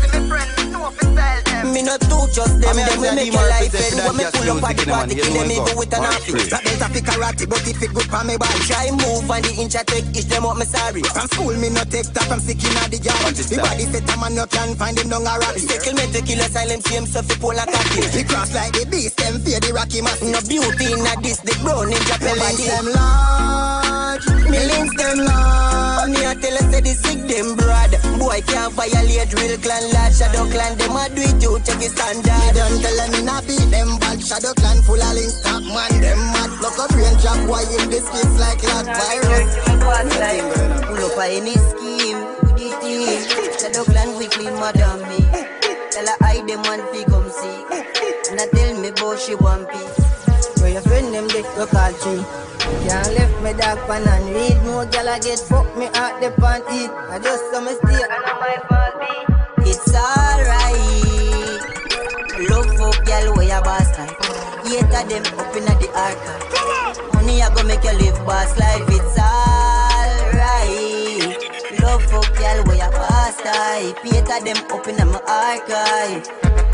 Me not too just them, them we make your life end. When me pull up at the party, kill them even with an outfit. That belts a fit karate, but it fit good for me body. Try move and the inch I take, each them up me sorry. From school me no take that, from sick in the yard. The body set a man no can find him down a rock. Stickle me to kill a silent flame, so fi pull a cocky. He cross like the beast, them fear the rocky mass. No beauty in a this, the brown ninja pellet. Them large, charge. Millions them long. Me a tell us say the sick them broad. Boy can't violate real clan lad. Shadow clan them a do it you check the standard. Me don't tell them me not beat them bad. Shadow clan full of links top man them mad. Look up brain drop why in this case like lock virus. Pull up a any scheme with the team. Shadow clan we clean madam me. Tell her I them one fi come see. And I tell me bout she one piece. Where your friend them they go call tree. Can't left me dog pan and read. No girl I get fuck me out the pan eat. I just come stay and I my fault be. It's alright. Love for girl where you boss life. Hater them up in the archive. Money I go make you live boss life. It's alright. Love for girl where you boss life. Hater them up in my archive.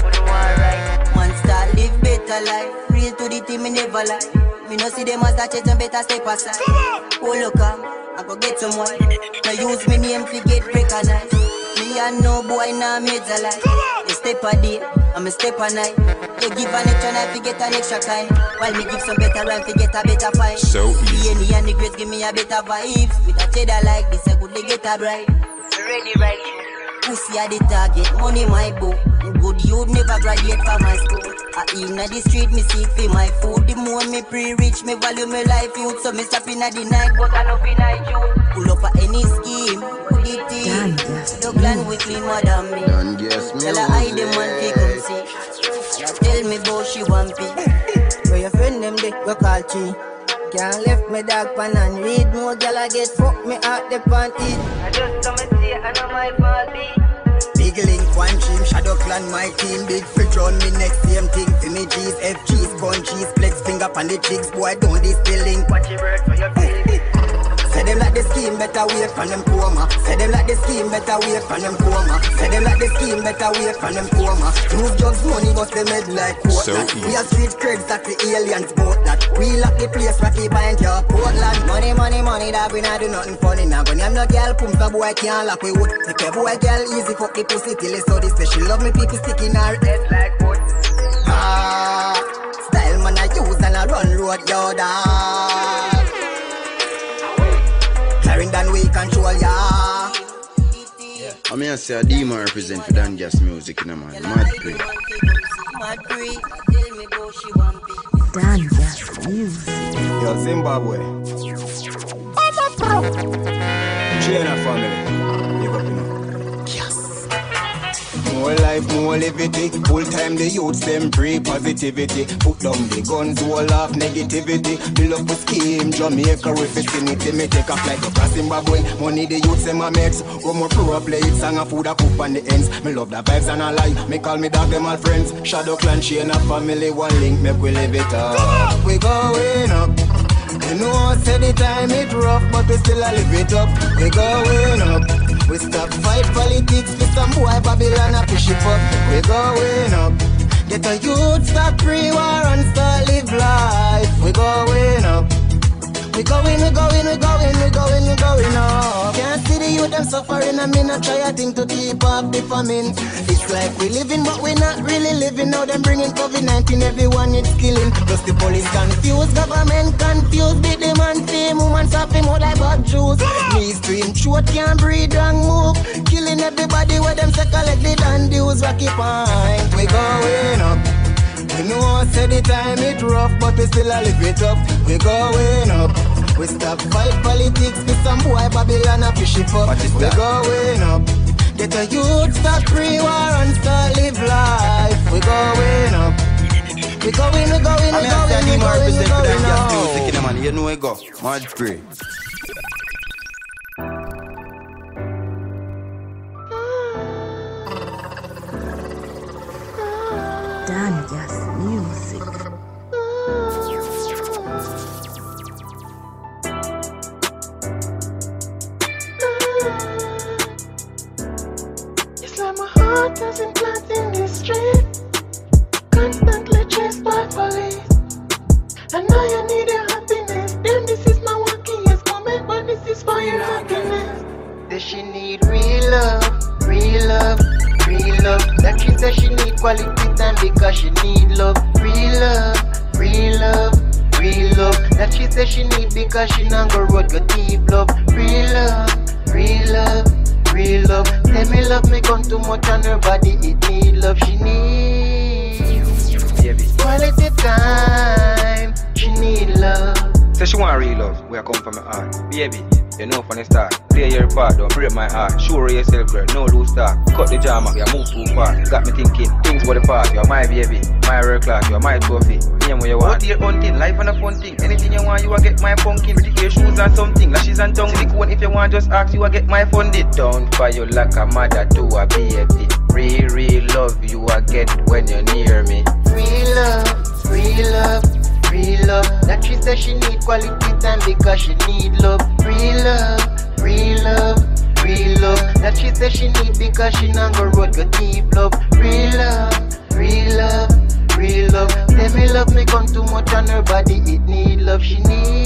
Man start live better life. Real to the team me never lie. Me no see them as that chase and better step aside. Oh look up, I go get some wine. Now use me name to get recognized. Me and no boy now made a lie. You step a day, I'm a step a night. You give an extra night to get an extra kind. While me give some better rhyme to get a better fight. So easy. The and the greats give me a better vibes. With a cheddar like this I could get a bride. Ready right. Pussy at the target, money my book. Good youth never graduate from my school. I in the street, me seek for my food. The more me pre-rich, me value my life youth. So me stop in the night, but I love in night youth. Pull up at any scheme, pull it in. The clan we clean madam me. Tell her I them one fi come see. Tell me bout she one pi. Where your friend them they go call tree. Can't left me dog pan and read. No girl I get fuck me out the pan eat. I just come and see I know my fault be. Big link, one team, shadow clan, my team. Big fridge on me next, same thing. For me G's, F G's, bunchies, flex, finger on the cheeks. Boy, don't this the link. Watch your word for your feelings. Say them like the scheme, better wait from them coma. Say them like the scheme, better wait from them coma. Say them like the scheme, better wait from them coma. Move drugs, money, bust them head like Portland. So we have street creds that the aliens both that. We lock the place, rocky behind your Portland. Money, money, money, that we not do nothing funny now. When I'm not girl, pump the boy can't lock we wood. Take a boy girl easy, fuck the pussy till it's so this. Say she love me, people sticking her head like wood. Ah, style man I use and I run road, yo, dog. Than we control ya. I mean I say a demon represent for DonnGassMusiq, you know man. Mad pre. Mad pre. Tell me go she want be. DonnGassMusiq. Yo Zimbabwe. I'm a pro. China family. Live up in it. More life, more liberty. Full time the youths them free positivity. Put down the guns, wall off negativity. Build up a scheme, Jamaica with vicinity. Me take a flight to Zimbabwe. Money the youths them a meds. Go more pro play it, song a food a cook on the ends. Me love the vibes and a lie. Me call me dog them all friends. Shadow clan, chain a family, one link, make we live it up. We going up. You know, say the time it rough, but we still a live it up. We going up. We stop fight politics with some boy Babylon a push it up. We going up. Get a youth stop pre-war and start live life. We going up. We going, we going, we going, we going, we going up. Can't see the youth them suffering and me not try a thing to keep up the famine. It's like we living but we not really living. Now them bringing COVID nineteen, everyone it's killing. Plus the police confused, government confused. Beat them and fame, woman suffering more like bad juice. Me stream short, can't breathe and move. Killing everybody where them say collect the damn dues. Rocky Point, we going up. We know say the time it rough, but we still a live it up. We going up. We stop fight politics with some boy Babylon a fish it up. We going up. Get a youth stop pre-war and start live life. We going up. We going, we going, we going, we going, we going, we going up. Man, you know we go. Mad pre. DonnGassMusiq. It's like my heart doesn't plant in the street. Constantly chased by police. And now you need your happiness. Then this is my working yes comment, but this is for your happiness. Does she need real love, real love, real love? That she says she need quality time because she need love. Real love, real love, real love. That she say she need because she not go road go deep love. Real love, real love, real love. Tell me love me come too much on her body. It need love, she needs baby. Quality time, she need love. Say she want real love, where I come from my heart. Baby, you know from the start. Play your part, don't break my heart. Sure yourself, girl, no loose talk. Cut the jam up, you move too far. Got me thinking, things for the past. You're my baby, my world class, you're my trophy. Name what you want. What your own thing, life and a fun thing. Anything you want, you will get my pumpkin. Pretty your shoes and something. Lashes and tongue, lick one if you want, just ask, you will get my funded. Down for you like a mother to a baby. Real, real love you will get when you're near me. Real love, real love, real love. That she says she need quality time because she need love. Real love, real love, real love. That she says she need because she not go road go deep love. Real love, real love, real love. Tell me love me come too much on her body. It need love, she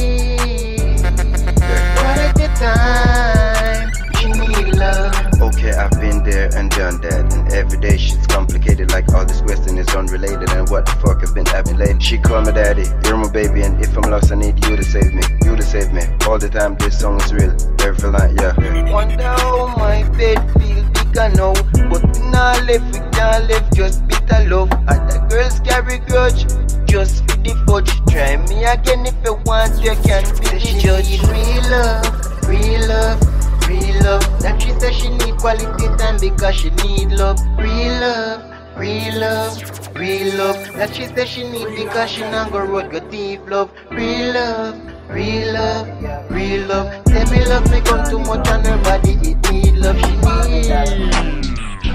need quality time. She need love. Okay, I've been there and done that, and every day shit's complicated. Like all this question is unrelated, and what the fuck has been happening lately? She call me daddy, you're my baby, and if I'm lost, I need you to save me. You to save me. All the time, this song is real. Every line, yeah. Wonder how my bed feel bigger now, but we not left, we not left, just bitter love. And the girls carry grudge, just for the fudge. Try me again if you want, you can be the judge. Real love, real love, real love. That she says she need quality time because she need love. Real love, real love, real love. That she says she need because she not go road go deep love. Real love, real love, real love. Tell me love me come too much on her body. It need love, she need.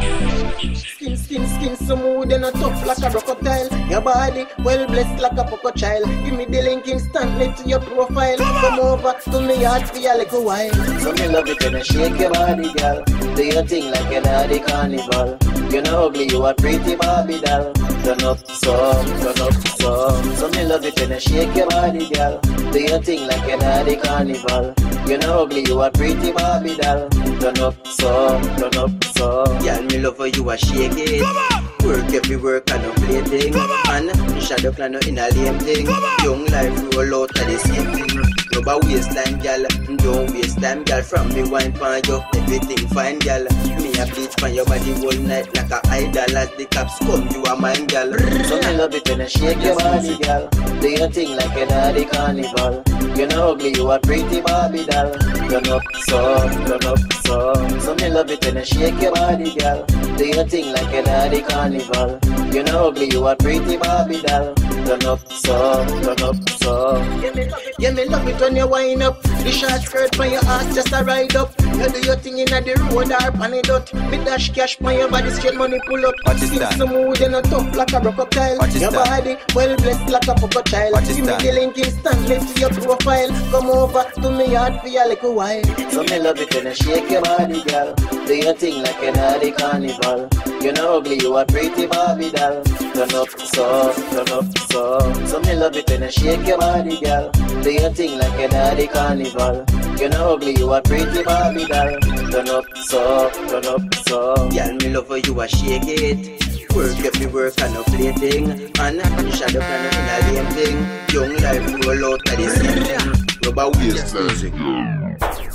Skin, skin, skin, smooth and a tough like a crocodile. Your body well blessed like a poco child. Give me the link instantly to your profile. Come over to me heart for a little while. So me love it when you shake your body, girl. Do your thing like an Addi carnival. You know ugly, you a pretty Barbie doll. Turn up some, turn up some. So me love it when you shake your body, girl. Do your thing like an Addi carnival. You know ugly, you a pretty Barbie doll. Turn up some, turn up some. Girl, me love how you a shake it. Work every work and no play thing. And shadow clan no in a lame thing. Young life roll out of the same thing. No ba waste time, girl. Don't waste time, girl. From me wine pan you, everything fine, girl. Me a bleach pan your body all night like a idol. As the cops come, you a mine, girl. So me love it when you shake your body, girl. Do your thing like an Addi carnival. You know ugly, you a pretty Barbie doll. Turn up some, turn up some. So me love it when you shake your body, girl. Do your thing like an Addi carnival. You know ugly, you a pretty Barbie doll. Turn up some, turn up some. Yeah, me love it when you wind up. The short skirt from your ass just a ride up. You do your thing in the road or pan it out. Me dash cash from your body, straight money pull up. Skin smooth and a tough like a crocodile. Your body well blessed like a poco child. Give me the link instantly to your profile. Come over to me heart for a little while. So me love it when you shake your body, girl. Do your thing like an Addi carnival. You know ugly, you a pretty Barbie doll. Turn up some, turn up some. So me love it when you shake your body, girl. Do your thing like an Addi carnival. You know ugly, you a pretty Barbie doll. Turn up some, turn up some. Girl, me love how you a shake it. Work every work and no play thing. And shadow clan no in a lame thing. Young life roll out of the same thing. No ba waste music.